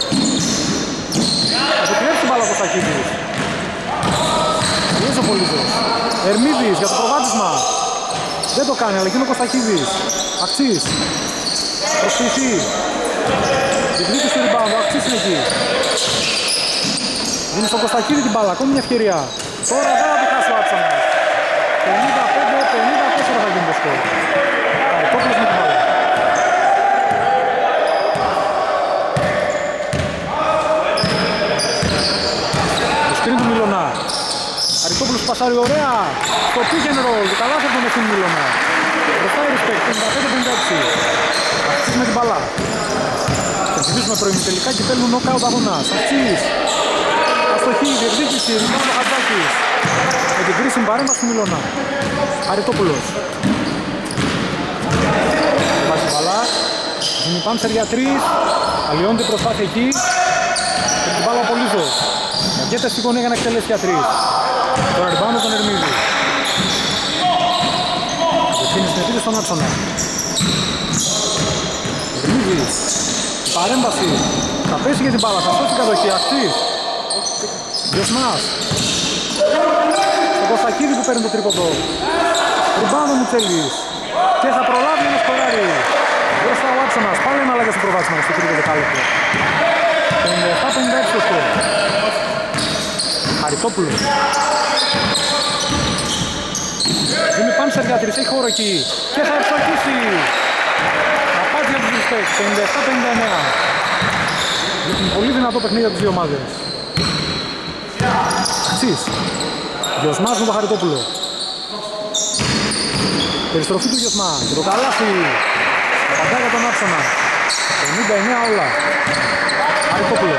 Θα επιτρέψει την μπάλα ο Κωστακίδης. Λύζει ο Πολύζος. Ερμίδης για το προβάδισμα. Δεν το κάνει, αλλά εκείνο ο Κωστακίδης. Αξής. Προσποιηθεί. Διεκδίκησε το rebound, ο Αξής είναι εκεί. Δίνει στον Κωστακίδη την μπάλα, ακόμη μια ευκαιρία. Τώρα δεν θα το χάσει ο Άτσανας. 55-54 θα γίνει το σκορ. Χαριτόπουλος με την μπάλα. Το σκριν του Μιλωνά. Χαριτόπουλος πασάρει ωραία. Στο pick and roll, το καλάθι από τον ευθύνη Μιλωνά. Μπροστά η respect, 55-56. Αξής με την μπάλα. Θα ψηφίσουμε προημιτελικά και θέλουν νοκάουτ αγώνας. Αξής. Αστοχή, διεκδίκηση, ρημμένο το Χατζάκης. Με την κρίσιμη παρέμβαση του Μιλωνά. Χαριτόπουλος. Βάζει μπαλά. Δίνει πάμψερ για 3. Αλλοιώνεται η προσπάθεια εκεί. Και την μπάλα ο Πολύζος. Μαγκέται στη γωνία για να εκτελέσει για 3. Τώρα ριμπάνω τον Ερμίδη. Διευθύνει στην επίθεση στον Άτσονα. Ερμίδης. Παρέμβαση. Θα πέσει για την μπάλα. Θα σώσει κατοχή. Αξής. Διοσμάς. Στο Κωστακίδη που παίρνει το τρίποντο. Ριμπάνω Μουτσέλης. Και θα προλάβει ένα σκοράρι. Μπροστά ο Άτσονας. Πάλι ένα αλλαγές στο προβάσμα στο τρίτο δεκάλεπτο. 57-56 το σκορ. Χαριτόπουλος. Δίνει πάμψερ για 3. Έχει χώρο εκεί. Και θα εξορκίσει. Απάντησε για τους respect. 57-59. Είναι πολύ δυνατό παιχνίδι από τις δύο ομάδες. Αξής. Γιοσμάς με το Χαριτόπουλο. Περιστροφή του Γιοσμά. Και το καλάθι. Απαντά για τον Άψονα. 59 όλα. Χαριτόπουλο.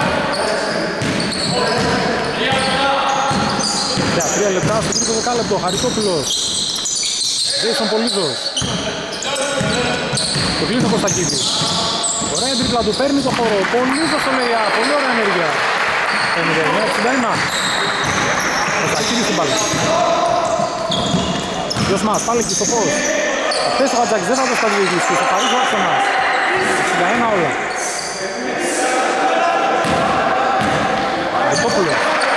Για 3 λεπτά στο τρίτο δεκάλεπτο. Χαριτόπουλος. Τζέισον Πολύζος. Το κλείνει ο Κωστακίδης. Ωραία τρίπλα του, παίρνει το χώρο. Πολύζος το λέει. Πολύ ωραία ενέργεια. 59-61. Κωστακίδης στην μπάλα. Γιοσμάς, πάλι εκεί στο φως. Αυτές ο Χατζάκης δεν θα το σταδιοδίσει. Θα χαρίσει ο Άξονας. 61 όλα. Χαριτόπουλος.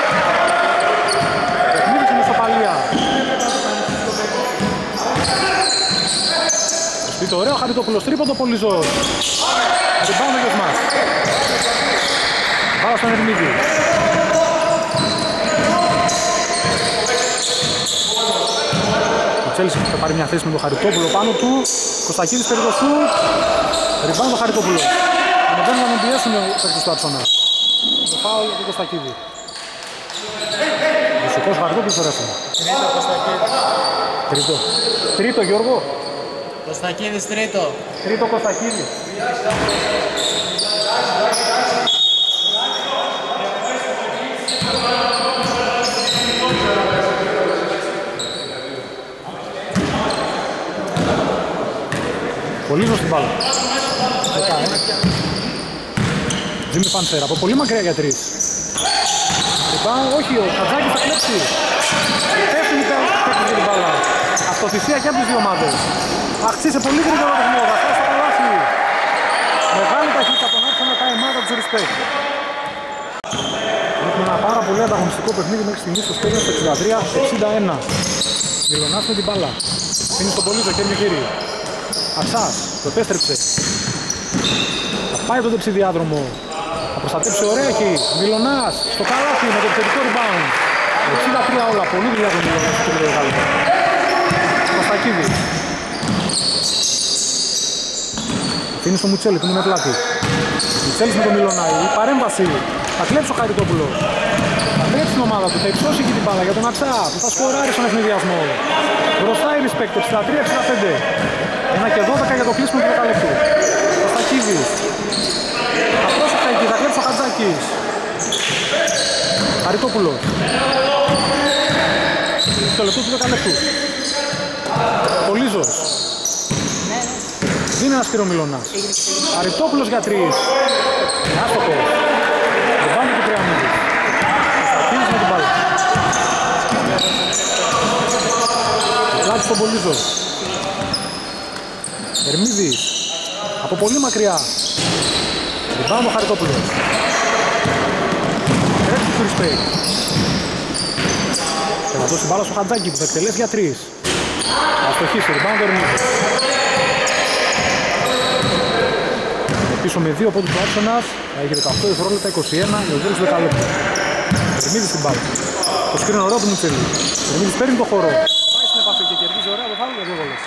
Παιχνίδι στην ισοπαλία. Σπίτω ωραίο Χαριτόπουλος, τρίποντο Πολύζος. Την πάμε και μας. Πάω στον Ερμίδη. Ο Τσέλσι θα πάρει μια θέση με τον Χαριτόπουλο πάνω του. Κωστακίδης παίρνει το σουτ. Ριμπάνω το Χαριτόπουλο. Ανεβαίνουν να τον πιέσουν οι παίκτες του Άψονα. Το φάουλ του Κωστακίδη. Δυστυχώς Χαριτόπουλος το ρέφωνε. Τρίτο Κωστακίδη. Τρίτο Γιώργο. Κωστακίδης τρίτο. Τρίτο Κωστακίδη. Πολύζος στην μπάλα. Τζίμι Πανσέρα από πολύ μακριά για 3. Όχι, ο Χατζάκης θα κλέψει. Πέφτει η παίκτης για την μπάλα. Αυτοθυσία και από τις δύο ομάδες. Αξίσε πολύ γρήγορα το παιχνίδι. Θα φτάσει στο καλάθι. Μεγάλη ταχύτητα τον Άψονα, τα εμάτα του respect. Έχουμε ένα πάρα πολύ ανταγωνιστικό παιχνίδι μέχρι στιγμής στο στέλνο στο 63-61. Μιλωνάς με την μπάλα. Είναι στον Πολύζο, χέρι. Αξάς, το επέστρεψε. Θα πάει το δεξιδιάδρομο. Θα προστατέψει ωραία εκεί. Μιλωνάς στο καλάθι με το επιθετικό rebound. 63 όλα, πολύ δουλειά τον Μιλωνάς στο τρίτο δεκάλεπτο. Κωστακίδης. Αφήνει στο Μουτσέλη που είναι με πλάτη. Μουτσέλης με τον Μιλωνά. Η παρέμβαση. Θα κλέψει ο Χαριτόπουλος. Θα κλέψει την ομάδα του. Θα υψώσει εκεί την μπάλα για τον Ατσά που θα σκοράρει στον ευνηδιασμό. Μπροστά η respect. 63-65. 1 και 12 για το κλείσιμο του δεκαλέπτου. Κωστακίδης. Απρόσεχτα εκεί, θα κλέψει ο Χατζάκης. Χαριτόπουλος. Στο λεπτό του 10 λεπτού. Πολύζος. Δίνει ένα σκύρο Μιλωνάς. Χαριτόπουλος για 3. Άστοχος. Λεβάνει του Τριαμίδης. Κίνηση με την μπάλα. Πλάτη στον Πολύζο. Ερμίδης. Από πολύ μακριά. Λεβάνει ο Χαριτόπουλος. Τρέχει του Ρισπέι. Και θα δώσει μπάλα στο Χατζάκη που θα εκτελέσει για 3. Αστοχίσει, rebound το Ερμίδη. Πίσω με 2 πόντους του Άξονας. Έχει 18 δευτερόλεπτα, 21 για το τέλος του δεκαλέπτου. Ερμίδης στην μπάλα. Το σκρίνο ωραίο του Μουτσέλη. Ερμίδης παίρνει το χώρο. Πάει στην επαφή και κερδίζει ωραία το φάουλ για 2 βόλες.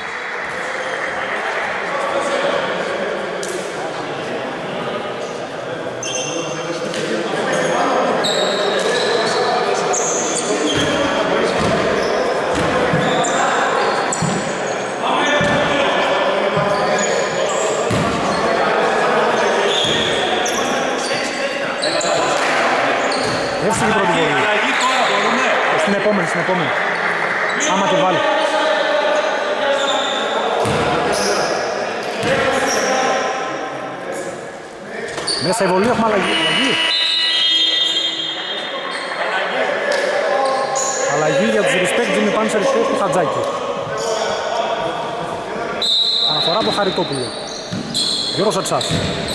Στην επόμενη. Άμα τη βάλει. Μέσα η βολή έχουμε αλλαγή. Αλλαγή για τους respect Jimmy Panzer του Χατζάκη. Αναφορά από Χαριτόπουλο. Γιώργος Ατσάς.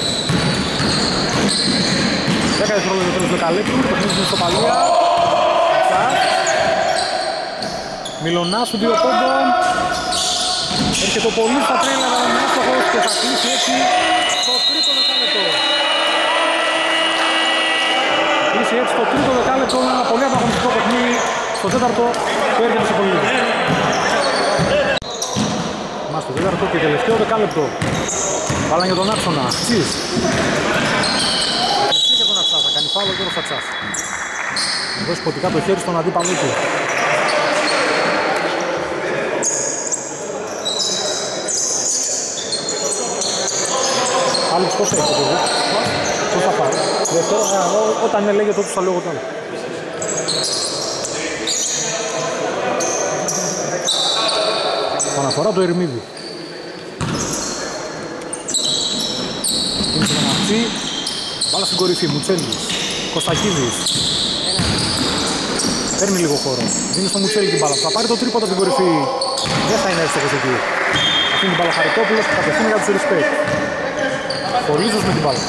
10 δευτερόλεπτα τέλος δεκαλέπτου. Παιχνίδι στην ισοπαλία. Μιλωνάς του 2 πόντων. Έρχεται ο Πολύς στα τρέλα, αλλά είναι άστοχος και θα κλείσει έτσι στο τρίτο δεκάλεπτο. Θα κλείσει έτσι στο τρίτο δεκάλεπτο, ένα πολύ ανταγωνιστικό παιχνίδι. Στο τέταρτο που έρχεται σε πολύ. Είμαστε στο τέταρτο και τελευταίο δεκάλεπτο. Βάλαν για τον Άξονα. Αξής. Αξής για τον Αξάς, θα κάνει φάουλο και ο Αξάς. Θα δώσει ποτικά το χέρι στον αντίπαλό του. Άλεξ, πώς έχει το παιδί, πώς θα πάρει. Δεύτερο, όταν έλεγε τότε θα λέω εγώ τώρα. Αναφορά το Ερμίδη. Είναι στον Αναξή, μπάλα στην κορυφή, Μουτσέλης, Κωστακίδης. Παίρνει λίγο χώρο, δίνει στο Μουτσέλη την μπάλα, θα πάρει το τρίποντο από την κορυφή. Δεν θα είναι εύστοχος εκεί. Αφήνει την μπάλα Χαριτόπουλος και κατευθύνει για τους respect. Πολύζος με την μπάλα.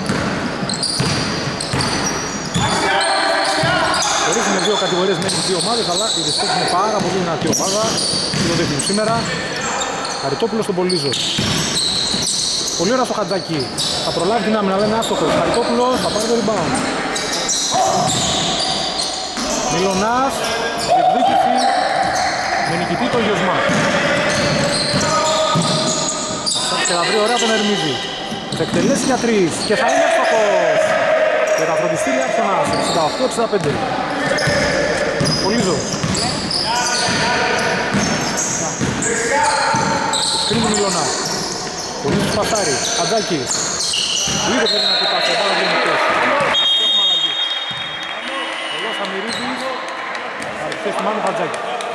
Χωρίζουν δύο κατηγορίες μέσα στις δύο ομάδες, αλλά η respect είναι πάρα πολύ δυνατή ομάδα. Το δείχνουν σήμερα. Χαριτόπουλος στον Πολύζο. Πολύ ωραία στο Χατζάκι. Θα προλάβει την άμυνα, αλλά είναι άστοχος. Χαριτόπουλος θα πάρει το rebound. Μιλωνάς, διεκδίκηση με νικητή τον Γιωσμά. Και θα βρει ωραία τον Ερμίδη. Θα εκτελέσει για 3 και θα είναι εύστοχος. Και τα φροντιστήρια Άξονας, 68-65. Πολύζος. Σκρίνει Μιλωνά. Πολύζος πασάρει. Χατζάκης. Λίγο πρέπει να κοιτάξει, πάρα πολύ νυχτές. Έχουμε αλλαγή. Ολός Αμυρίδης. Θα ριχθέσει του Μάνου Χατζάκη.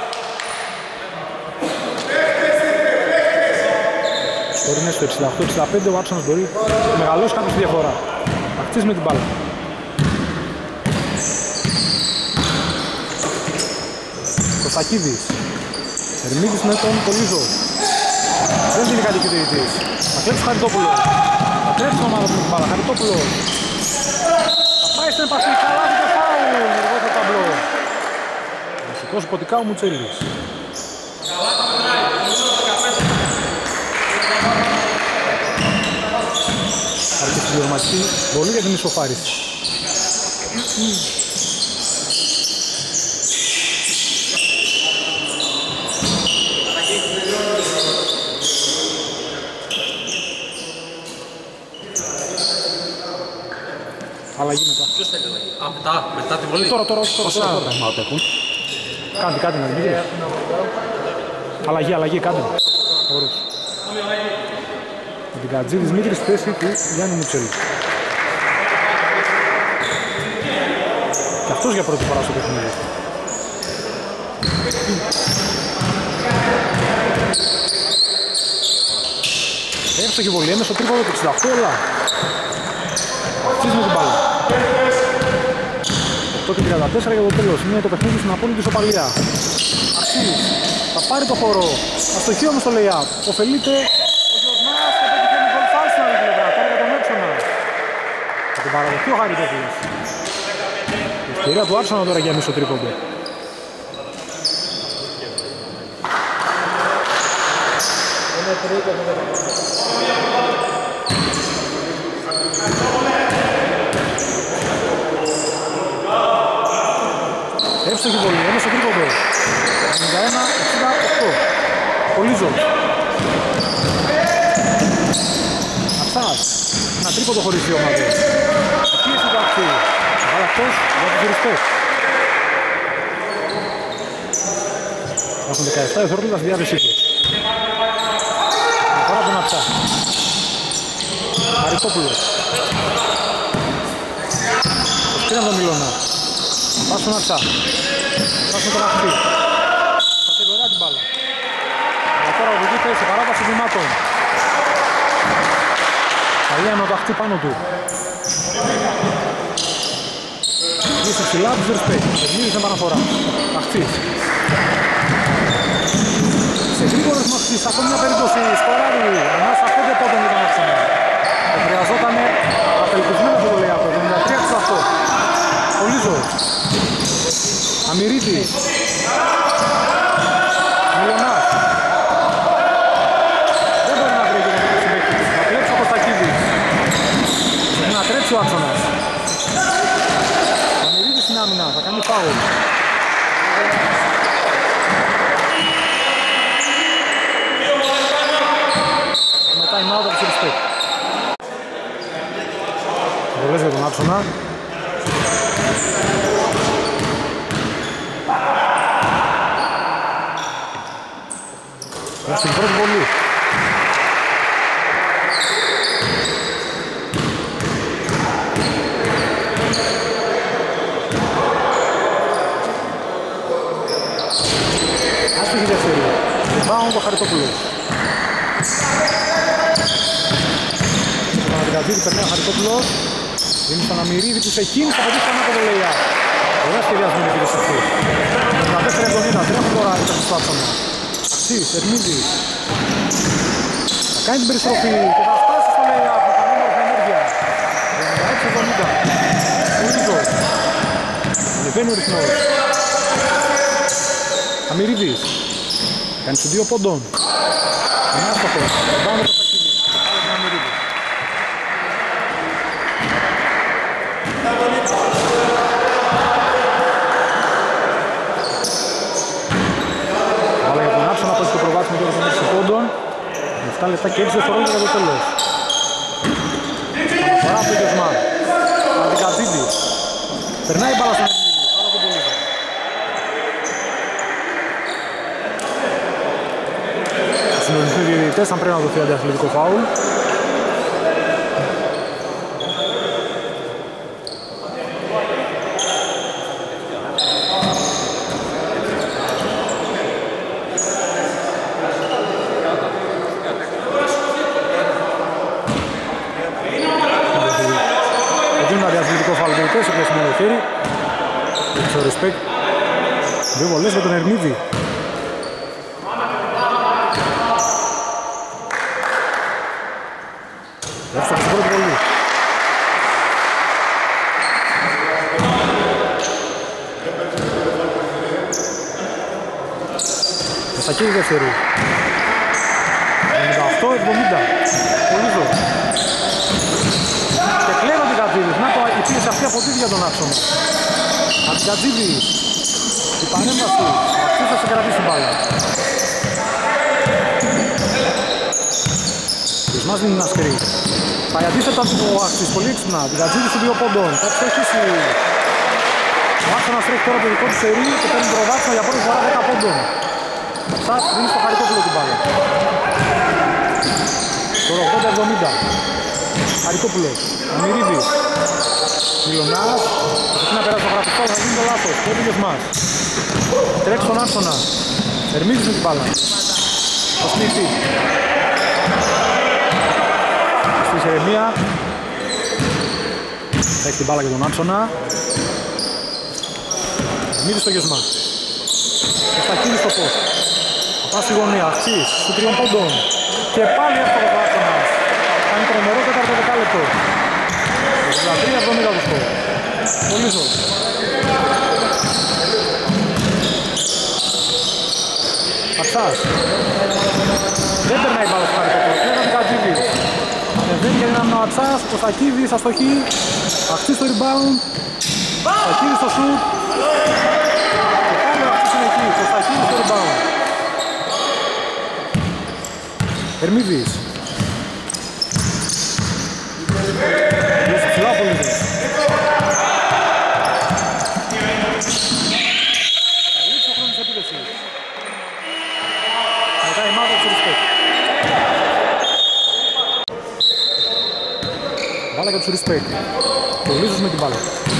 Τώρα είναι στο 68-65, ο Άξονας μπορεί να μεγαλώσει κάποιος τη διαφορά. Θα χτίσει με την μπάλα. Κωστακίδης. Ερμίδης με τον Πολύζο. Δεν δίνει κάτι και διαιτητής. Θα κλέψει ο Χαριτόπουλο. Θα τρέψει την ομάδα του με την μπάλα. Χαριτόπουλο. Θα πάει στην επαφή. Καλά και φάουλ. Εργό το ταμπλό. Θα σηκώσει ποτικά ο Μουτσέλης. Άρχισε τη διορματική βολή για την ισοφάριση. Αλλαγή μετά. Ποιος θέλει αλλαγή? Μετά τη βολή. Τώρα. Κάτι να δει. Αλλαγή, κάντε. Ωραίος. Με την Κατζίδη Δημήτρη στη θέση του Γιάννη Μουτσέλη. Και αυτός για πρώτη φορά στο παιχνίδι. Εύστοχη βολή, έμεσο τρίποδο του 68 όλα. Αξίζει με την μπάλα. 8:34 για το τέλος. Είναι το παιχνίδι στην απόλυτη ισοπαλία. Αξίζει. Θα πάρει το χώρο. Αστοχή όμως το lay-up. Οφελείται ο Γιωσμάς και πετυχαίνει γκολ φάουλ στην άλλη πλευρά. Τώρα για τον Έξονα. Θα την παραδεχτεί ο Χαριτόπουλος. Η ευκαιρία του Άρσονα τώρα για μισό τρίποντο. Εύστοχη βολή, έμεσο τρίποντο. 91-68. Πολύζος. Αψάς. Ένα τρίποντο χωρίς δύο ομάδες. Η πίεση του Αξί. Αλλά αυτός για τους γυριστές. Έχουν 17 εθρόλεπτα στη διάθεσή τους. Τώρα τον Αψά. Χαριτόπουλος. Πήραν τον Μιλώνα. Πας στον Αψά. Πας με τον Αξί. Θα τέβει ωραία την μπάλα. Αλλά τώρα οδηγείται σε παράταση βημάτων. Καλία με το Αξί πάνω του. Είσαι ψηλά, τους respect. Ερμίδης με παραφορά. Αξίς. Σε γρήγορος Αξίς, ακόμη μια περίπτωση. Σκοράρει. Ανάσα 5 πόντων ήταν άξονα. Χρειαζόταν απελπισμένο το λέει αυτό. 73-68. Πολύζος. Αμυρίδης. Μιλωνάς. Δεν μπορεί να βρει και το συμπαίκτη του. Θα κλέψει ο Κωστακίδης. Πρέπει να τρέψει ο άξονας. Αμυρίδης στην άμυνα. Θα κάνει φάουλ. Με time out από το respect. Βολές για τον άξονα. Στην πρώτη βολή. Άστοχη δεύτερη. Rebound το Χαριτόπουλο. Στον Αδικατζίδη περνάει ο Χαριτόπουλος. Δίνει στον Αμυρίδη που σε εκείνη θα πετύχει ξανά από το lay-up. Ωραία σχεδιασμένη επίδεση αυτή. 14-70. Τρέχουν τώρα οι ταξιστάτσονα. Αξίς, Ερμίδης. Θα κάνει την περιστροφή και θα φτάσει στο lay-up με πανέμορφη ενέργεια. 76-70. Πολύζος. Ανεβαίνει ο ρυθμός. Αμυρίδης. Κάνει στους 2 πόντων. Είναι άστοχος. Πάμε το Σακίδη. Και πάλι τον Αμυρίδη. Βάλε για τον Άψονα που έχει το προβάσιμο τώρα των 6 πόντων. 7 λεπτά και 6 δευτερόλεπτα για το τέλος. Αναφορά από το Γιωσμά. Αντικατζίδης. Περνάει η μπάλα στον Ερμίδη. Πάρα τον Πολύζο. Συντονιστούν οι διαιτητές αν πρέπει να δοθεί αντιαθλητικό φάουλ. Δίνουν αντιαθλητικό φάουλ διαιτητές, έπλεσμα το χέρι. Στο respect. 2 βολές για τον Ερμίδη. Έφτασε στην πρώτη βολή. Μεσακή δεύτερη. 98-70. Πολύζο. Και κλέβω την Κατζίδης. Να το η πίεση αυτή αποδίδει για τον άξονα. Αντικατζίδης. Η παρέμβαση. Αυτός θα σε κρατήσει την μπάλα. Μας δίνει ένα σκρί. Πάει αντίθετα του Άξης, πολύ έξυπνα. Την Κατζίδη στους 2 πόντων. Θα εξοχίσει. Ο Άξονας τρέχει τώρα το δικό του σερί και παίρνει το ροβάξιο για πρώτη φορά 10 πόντων. Σας δίνει στο Χαριτόπουλο την μπάλα. Τώρα 80-70. Χαριτόπουλος, Αμυρίδης, Μιλωνάς, πρέπει να περάσει το γραφικό, θα γίνει το λάθος, το ίδιος μας. Τρέξει τον Άξονα, Ερμίδης με την μπάλα. Το Σμίθι. Στη Σερεμία. Έχει την μπάλα για τον Άξονα. Ερμίδης στο Γεσμά. Κωνστακίνης στο post. Θα πάει στη γωνία, Αξής, του 3 πόντων. Και πάλι εύκολο το Άξονας. Κάνει τρομερό τέταρτο δεκάλεπτο. 63-70 το σκορ. Πολύ ζω. Αξάς. Δεν περνάει μπάλα στο Χαριτόπουλο. Κλέβα την Κατζίδης. Δεν για δυνάμει ο Αξάς. Κωνστακίδης αστοχή. Αξής στο rebound. Κωνστακίδης στο shoot. Και πάλι ο Αξής είναι εκεί. Κωνστακίδης στο rebound. Ερμίδης. Λύσει ψηλά ο Πολύδης. Καλύψει ο χρόνος επίδεσης. Μετά η μάδα του respect. Μπάλα για τους respect. Πολύδης με την μπάλα.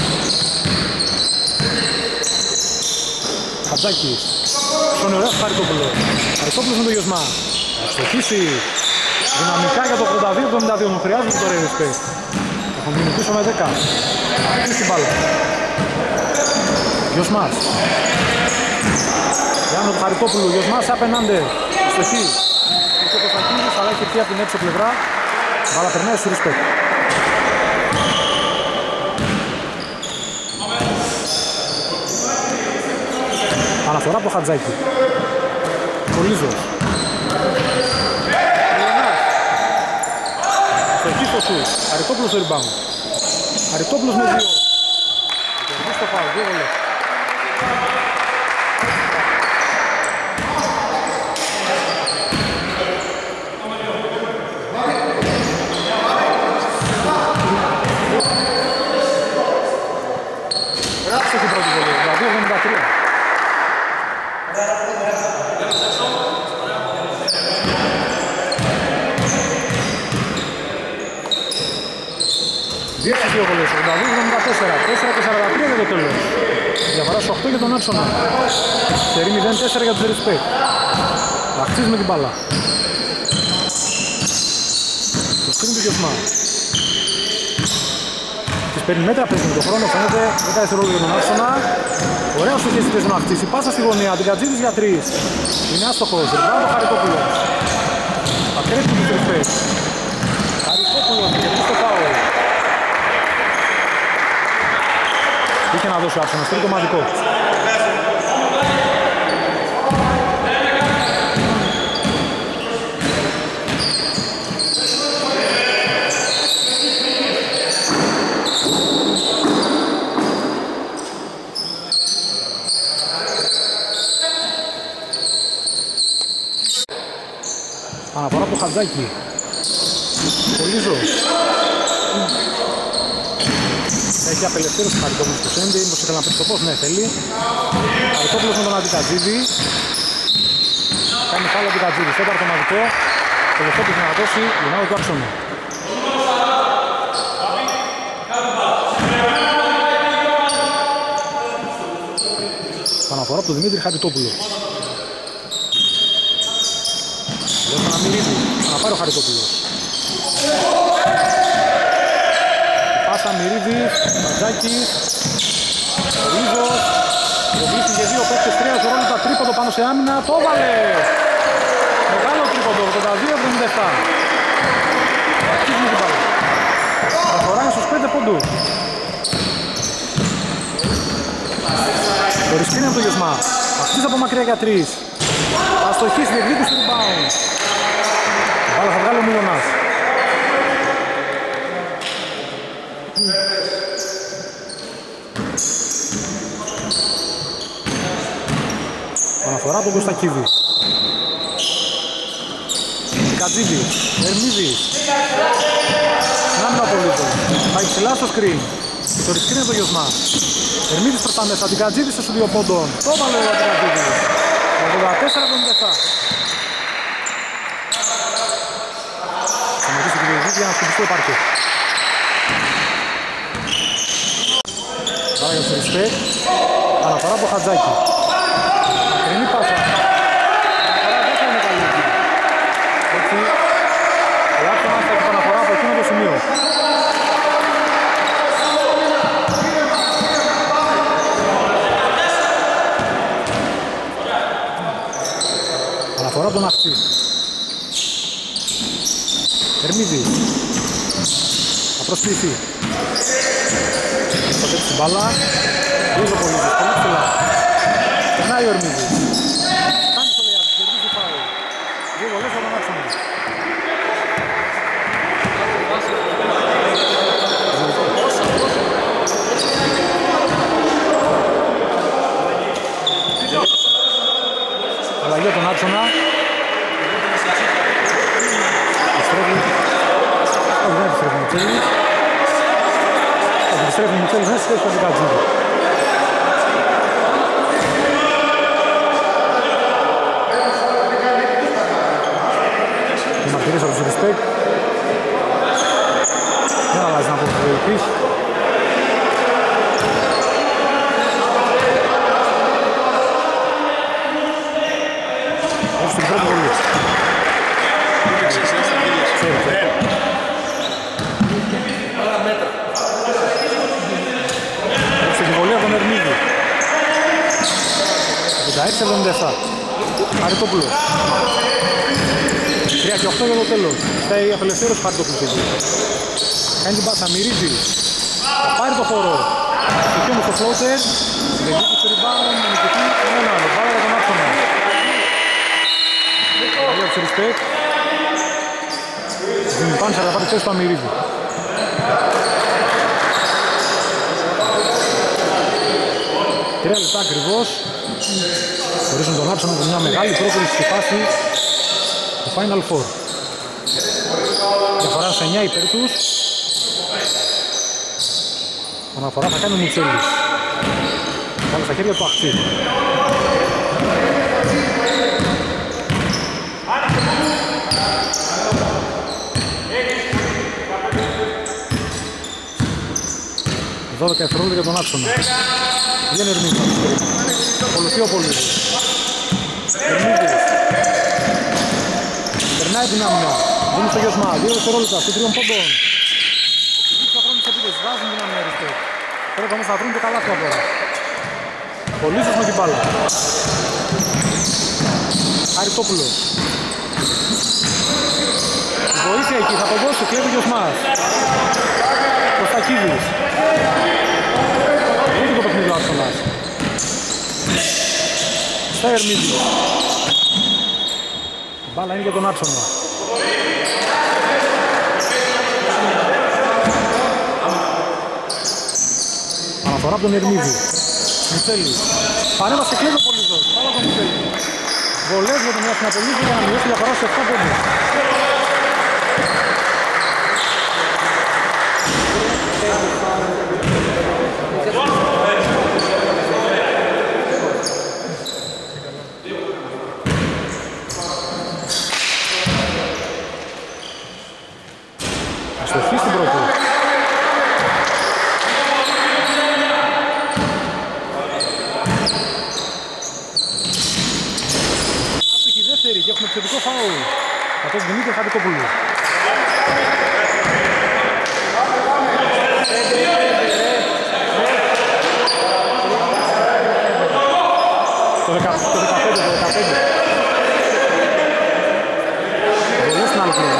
Χατζάκης. Στον ωραίο Χαριτόπουλο. Χαριτόπουλος με το Γιωσμά. Θα στοχίσει δυναμικά για το 82-72. Μου χρειάζεται το respect. Έχουν μείνει πίσω με 10. Αυτή στην μπάλα. Γιωσμάς. Γιάννο του Χαριτόπουλου. Γιωσμάς απέναντι. Στοχή. Είχε το Σακίδης, αλλά έχει έρθει από την έξω πλευρά. Μπάλα περνάει στο respect. Αναφορά από το Χατζάκη. Πολύζος. Στοχή στο σουτ. Χαριτόπουλος στο rebound. Χαριτόπουλος με 2. Κερδίζει το φάουλ. 2 βολές. Γράψε την πρώτη βολή. 72-73. Διέξεις 2 βολές, 82-74, 4-43 για το τέλος. Διαφορά στους 8 για τον Άξονα. Σερί 0-4 για τους respect. Αξίζει με την μπάλα. Το σκριν του Γιωσμά. Τις παίρνει μέτρα, παίζει με τον χρόνο, φαίνεται 10 δευτερόλεπτα για τον Άξονα. Ωραία στο χέρι θέση να χτίσει, πάσα στη γωνία, την Κατζίδης για 3. Είναι άστοχος, ριμπάουντ το Χαριτόπουλος. Θα τρέχει τους respect. Χαριτόπουλος, κερδίζει το φάουλ. Είχε να δώσει ο Άξονας, τρίτο μαδικό. Αναφορά από το Χατζάκη. Πολύζος. Έχει απελευθέρωση Χαριτόπουλος στο σέντι, μήπως ήθελα να παίξει το πώς, ναι θέλει. Χαριτόπουλος με τον Αντικατζίδη. Κάνει φάουλ Αντικατζίδη, τέταρτο μαδικό. Το δεχτό να δώσει η ομάδα του Άξονα. Παναφορά από τον Δημήτρη Χαριτόπουλο. Λέω στον Αμυρίδη, να πάρει ο Χαριτόπουλος. Πάσα Μυρίδης, Μπατζάκης, Πολύζος, προβλήθηκε και 2 παίκτες, 3 δευτερόλεπτα τρίποντο πάνω σε άμυνα, το έβαλε! Μεγάλο τρίποντο, 82-77. Αρχίζει με την μπάλα. Προχωράει στους 5 πόντους. Το ρισκίνει από το Γιωσμά. Αυτής από μακριά για 3. Θα στοχίσει, διεκδίκηση του rebound. Μπάλα θα βγάλει ο Μιλωνάς. Αναφορά τον Κωνστακίδη. Κατζίδης, Ερμίδης. Νάμινα Πολύτο. Πάει ψηλά στο σκριν. Το ρισκρίνει το Γιωσμά. Ερμίδης προς τα μέσα. Την Κατζίδη στους 2 πόντων. Το βάλε ο Κατζίδης. 84-77. Σταματήσει την διοικητή για να σκουπιστεί το πάρκο. Άρα για το respect. Αναφορά από Χατζάκη. Μακρινή πάσα. Αναφορά δεν θα είναι καλή εκεί. Έτσι, ο Άκωνας θα έχει αναφορά από εκείνο το σημείο. Αναφορά από τον Αχτή. Ερμίδης. Θα προσποιηθεί. Θα πέτει την μπάλα. Λίγο πολύ ψηλά. Περνάει ο Ερμίδης. Κάνει το λεάκι, κερδίζει φάουλ. Δύο βολές από τον Άξονα. Αλλαγή από τον Άξονα. Επιστρέφει. Όχι, δεν επιστρέφει ο Μιτσέλης. Επιστρέφει ο Μιτσέλης μέσα στη θέση του Αντικατζίδη. Οι μαρτυρίες από τους respect. Δεν αλλάζει να πω το διοικητής. Έχει την πρώτη βολή. Έχει την βολή από τον Ερμίδη. 56-77. Χαριτόπουλος. 3 και 8 για το τέλος. Θα η απελευθέρωση Χαριτόπουλος εκεί. Κάνει την πάσα, μυρίζει. Θα πάρει το χώρο. Εκεί όμως το floater. Δεν βγήκε στο rebound. Νικητή. Ένα άλλο. Πάρα για τον Άξονα. Για τους respect. Στην Πάνσερ θα πάρει θέση του Αμυρίδη. Τρία λεπτά ακριβώς. Χωρίζουν τον Άξονα με μια μεγάλη πρόκληση στη φάση του Final Four. Διαφορά σε 9 υπέρ τους. Αναφορά θα κάνει ο Μουτσέλης. Πάλι στα χέρια του Αχτή. Δώδεκα δευτερόλεπτα για τον Άξονα. Βγαίνει Ερμίδης. Ακολουθεί ο Πολύδης. Ερμίδης. Περνάει την άμυνα. Δίνει στο Γιωσμά. 2 δευτερόλεπτα. Στο 3 πόντων. Ο χρόνος της επίδεσης. Βάζουν την άμυνα respect. Πρέπει όμως να βρουν και καλά τώρα. Πολύδης με την μπάλα. Χαριτόπουλος. Βοήθεια εκεί. Θα τον δώσει. Κλέβει ο Γιωσμάς. Κωστακίδης. Είναι το παιχνίδι ο Άξονας. Στα Ερμίδη. Η μπάλα είναι για τον Άξονα. Αναφορά από τον Ερμίδη. Μιτσέλης. Παρέμβασε κλέβει ο Πολύδος. Πάλα τον Μιτσέλη. Βολές για τον Ιασναπολίδη για να μειώσει διαφορά σε 7 πόντους. Αστοχή στην πρώτη. Άστοχη δεύτερη και έχουμε επιθετικό φάουλ. Από τον Δημήτρη Χατζικόπουλου. Το 15. Βολές στην άλλη πλευρά.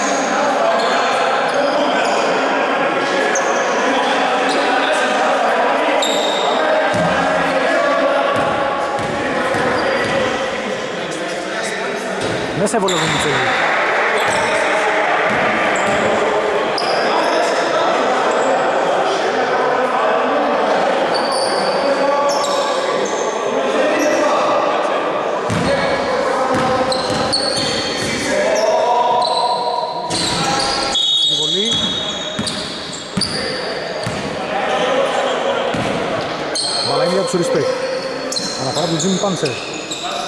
Μέσα έβολε ο Μιτσέλη. Του respect. Αναφορά του Jimmy Panzer.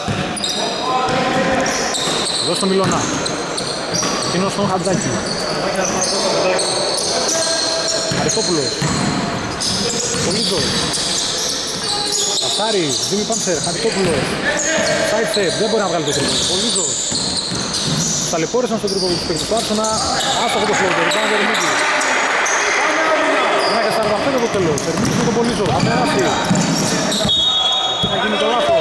Εδώ στο Μιλωνά. Εκείνος στον Χατζάκη. Χαριτόπουλος. Πολύζος. Πασάρι, Τζίμι Πάντσερ, Χαριτόπουλος. Side step, δεν μπορεί να βγάλει το τρίποντο. Πολύζος. Ταλαιπώρησαν στο τρίποντο του παίκτες του Άξονα. Άστοχο το φλόρ, το Ερμίδη. 1-45 το τέλος. Ερμίδης με τον Πολύζο. Θα περάσει. Θα γίνει το λάθος.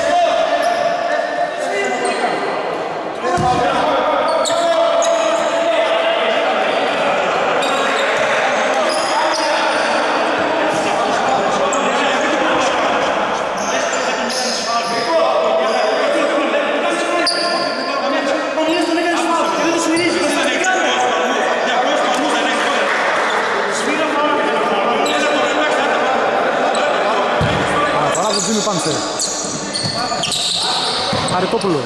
Χαριτόπουλος.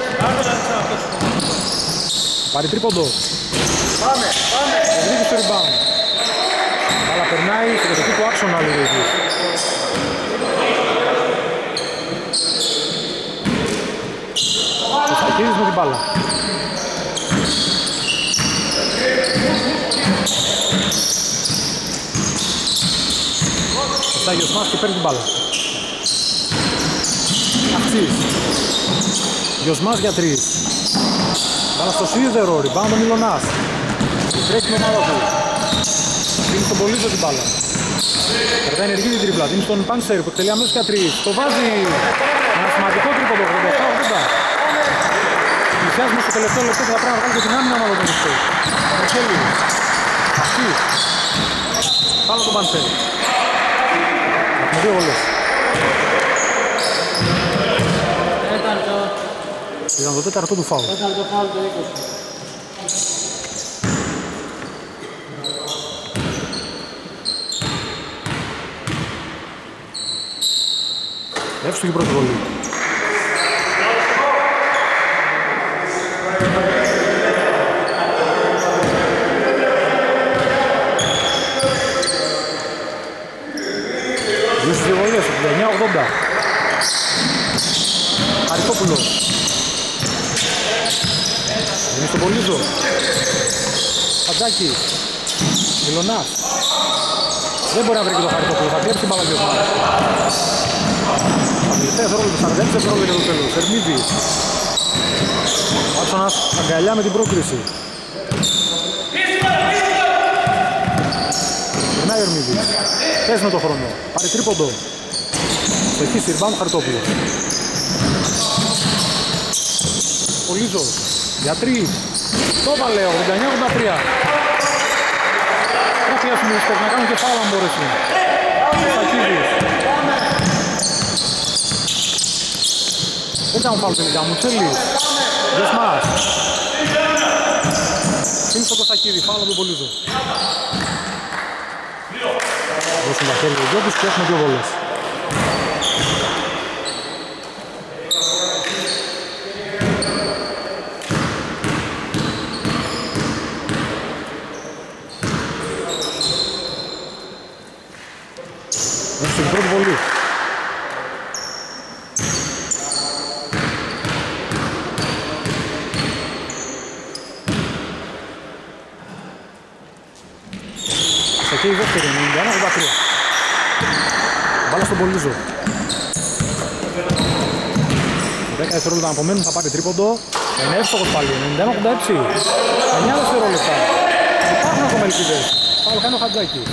Πάρει τρίποντο. Rodriguez στο rebound. Αλλά περνάει στο κατοχή του Άξονα λίγο εκεί. Ο Σακίδης με την μπάλα. Ο Στάγιος Μάς και παίρνει την μπάλα. Αξής. Γιοσμάς για 3. Μπάλα στο σίδερο, rebound ο Μιλωνάς. Τρέχει την ομάδα του. Δίνει στον Πολύζο την μπάλα. Κρατάει ενεργή την τρίπλα. Δίνει στον Πάντσερ που εκτελεί αμέσως για 3. Το βάζει. Ένα σημαντικό τρίποντο. 87-80. Πλησιάζουμε στο τελευταίο λεπτό και θα πρέπει να βγάλει και την άμυνα ομάδα του Μισθού. Μοχέλη. Αξής. Πάνω τον Πάντσερ. Έχουμε 2 βολές. Ήταν το τέταρτο του φάουλ. Τέταρτο φάουλ το 20. Εύστοχη πρώτη βολή. Δύο στις δύο βολές, 89-80. Χαριτόπουλος. Είναι στον Πολύζο. Χατζάκης. Μιλωνάς. Δεν μπορεί να βρει και το Χαριτόπουλο. Θα κλέψει την μπάλα και ο Μάρας. Τα τελευταία δευτερόλεπτα, 46 δευτερόλεπτα για το τέλος. Ερμίδης. Ο Άξονας αγκαλιά με την πρόκριση. Περνάει ο Ερμίδης. Πες με το χρόνο. Πάρει τρίποντο. Στο εκεί συρμπάνου Χαριτόπουλο. Πολύζος. Για 3. Το βάλε 89-83. Πρέπει να συμμετέχουν να κάνουν και φάουλ αν μπορέσουν. Σακίδης. Δεν κάνουν φάουλ τελικά. Μουτσέλης. Γιοσμάς. Είναι στο Κωστακίδη. Φάουλ από τον Πολύζο. Δώσουν τα χέρια δυο τους και έχουμε 2 βολές. Στην πρώτη βολή. Και η δεύτερη, 91-83. Μπάλα στον Πολύζο. 10 δευτερόλεπτα να απομένουν, θα πάρει τρίποντο. Είναι εύστοχος πάλι, 91-86. 9 δευτερόλεπτα. Υπάρχουν ακόμα ελπίδες. Πάλι κάνει ο Χατζάκης.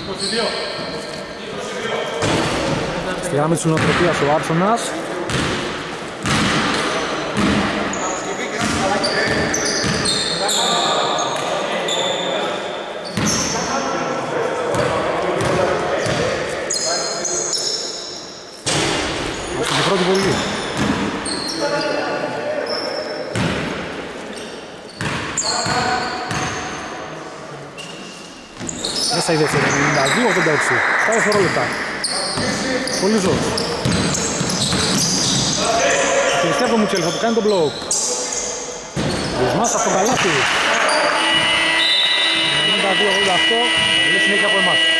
Στη γραμμή της νοοτροπίας ο Άρσονας. Στην πρώτη βολή. Μέσα η δεύτερη, 92-86. 7 δευτερόλεπτα. Πολύζος. Τελευταία από το Μουτσέλη, θα του κάνει τον μπλοκ. Γιοσμάς από τον καλάθι. 92-88. Λέει συνέχεια από εμάς.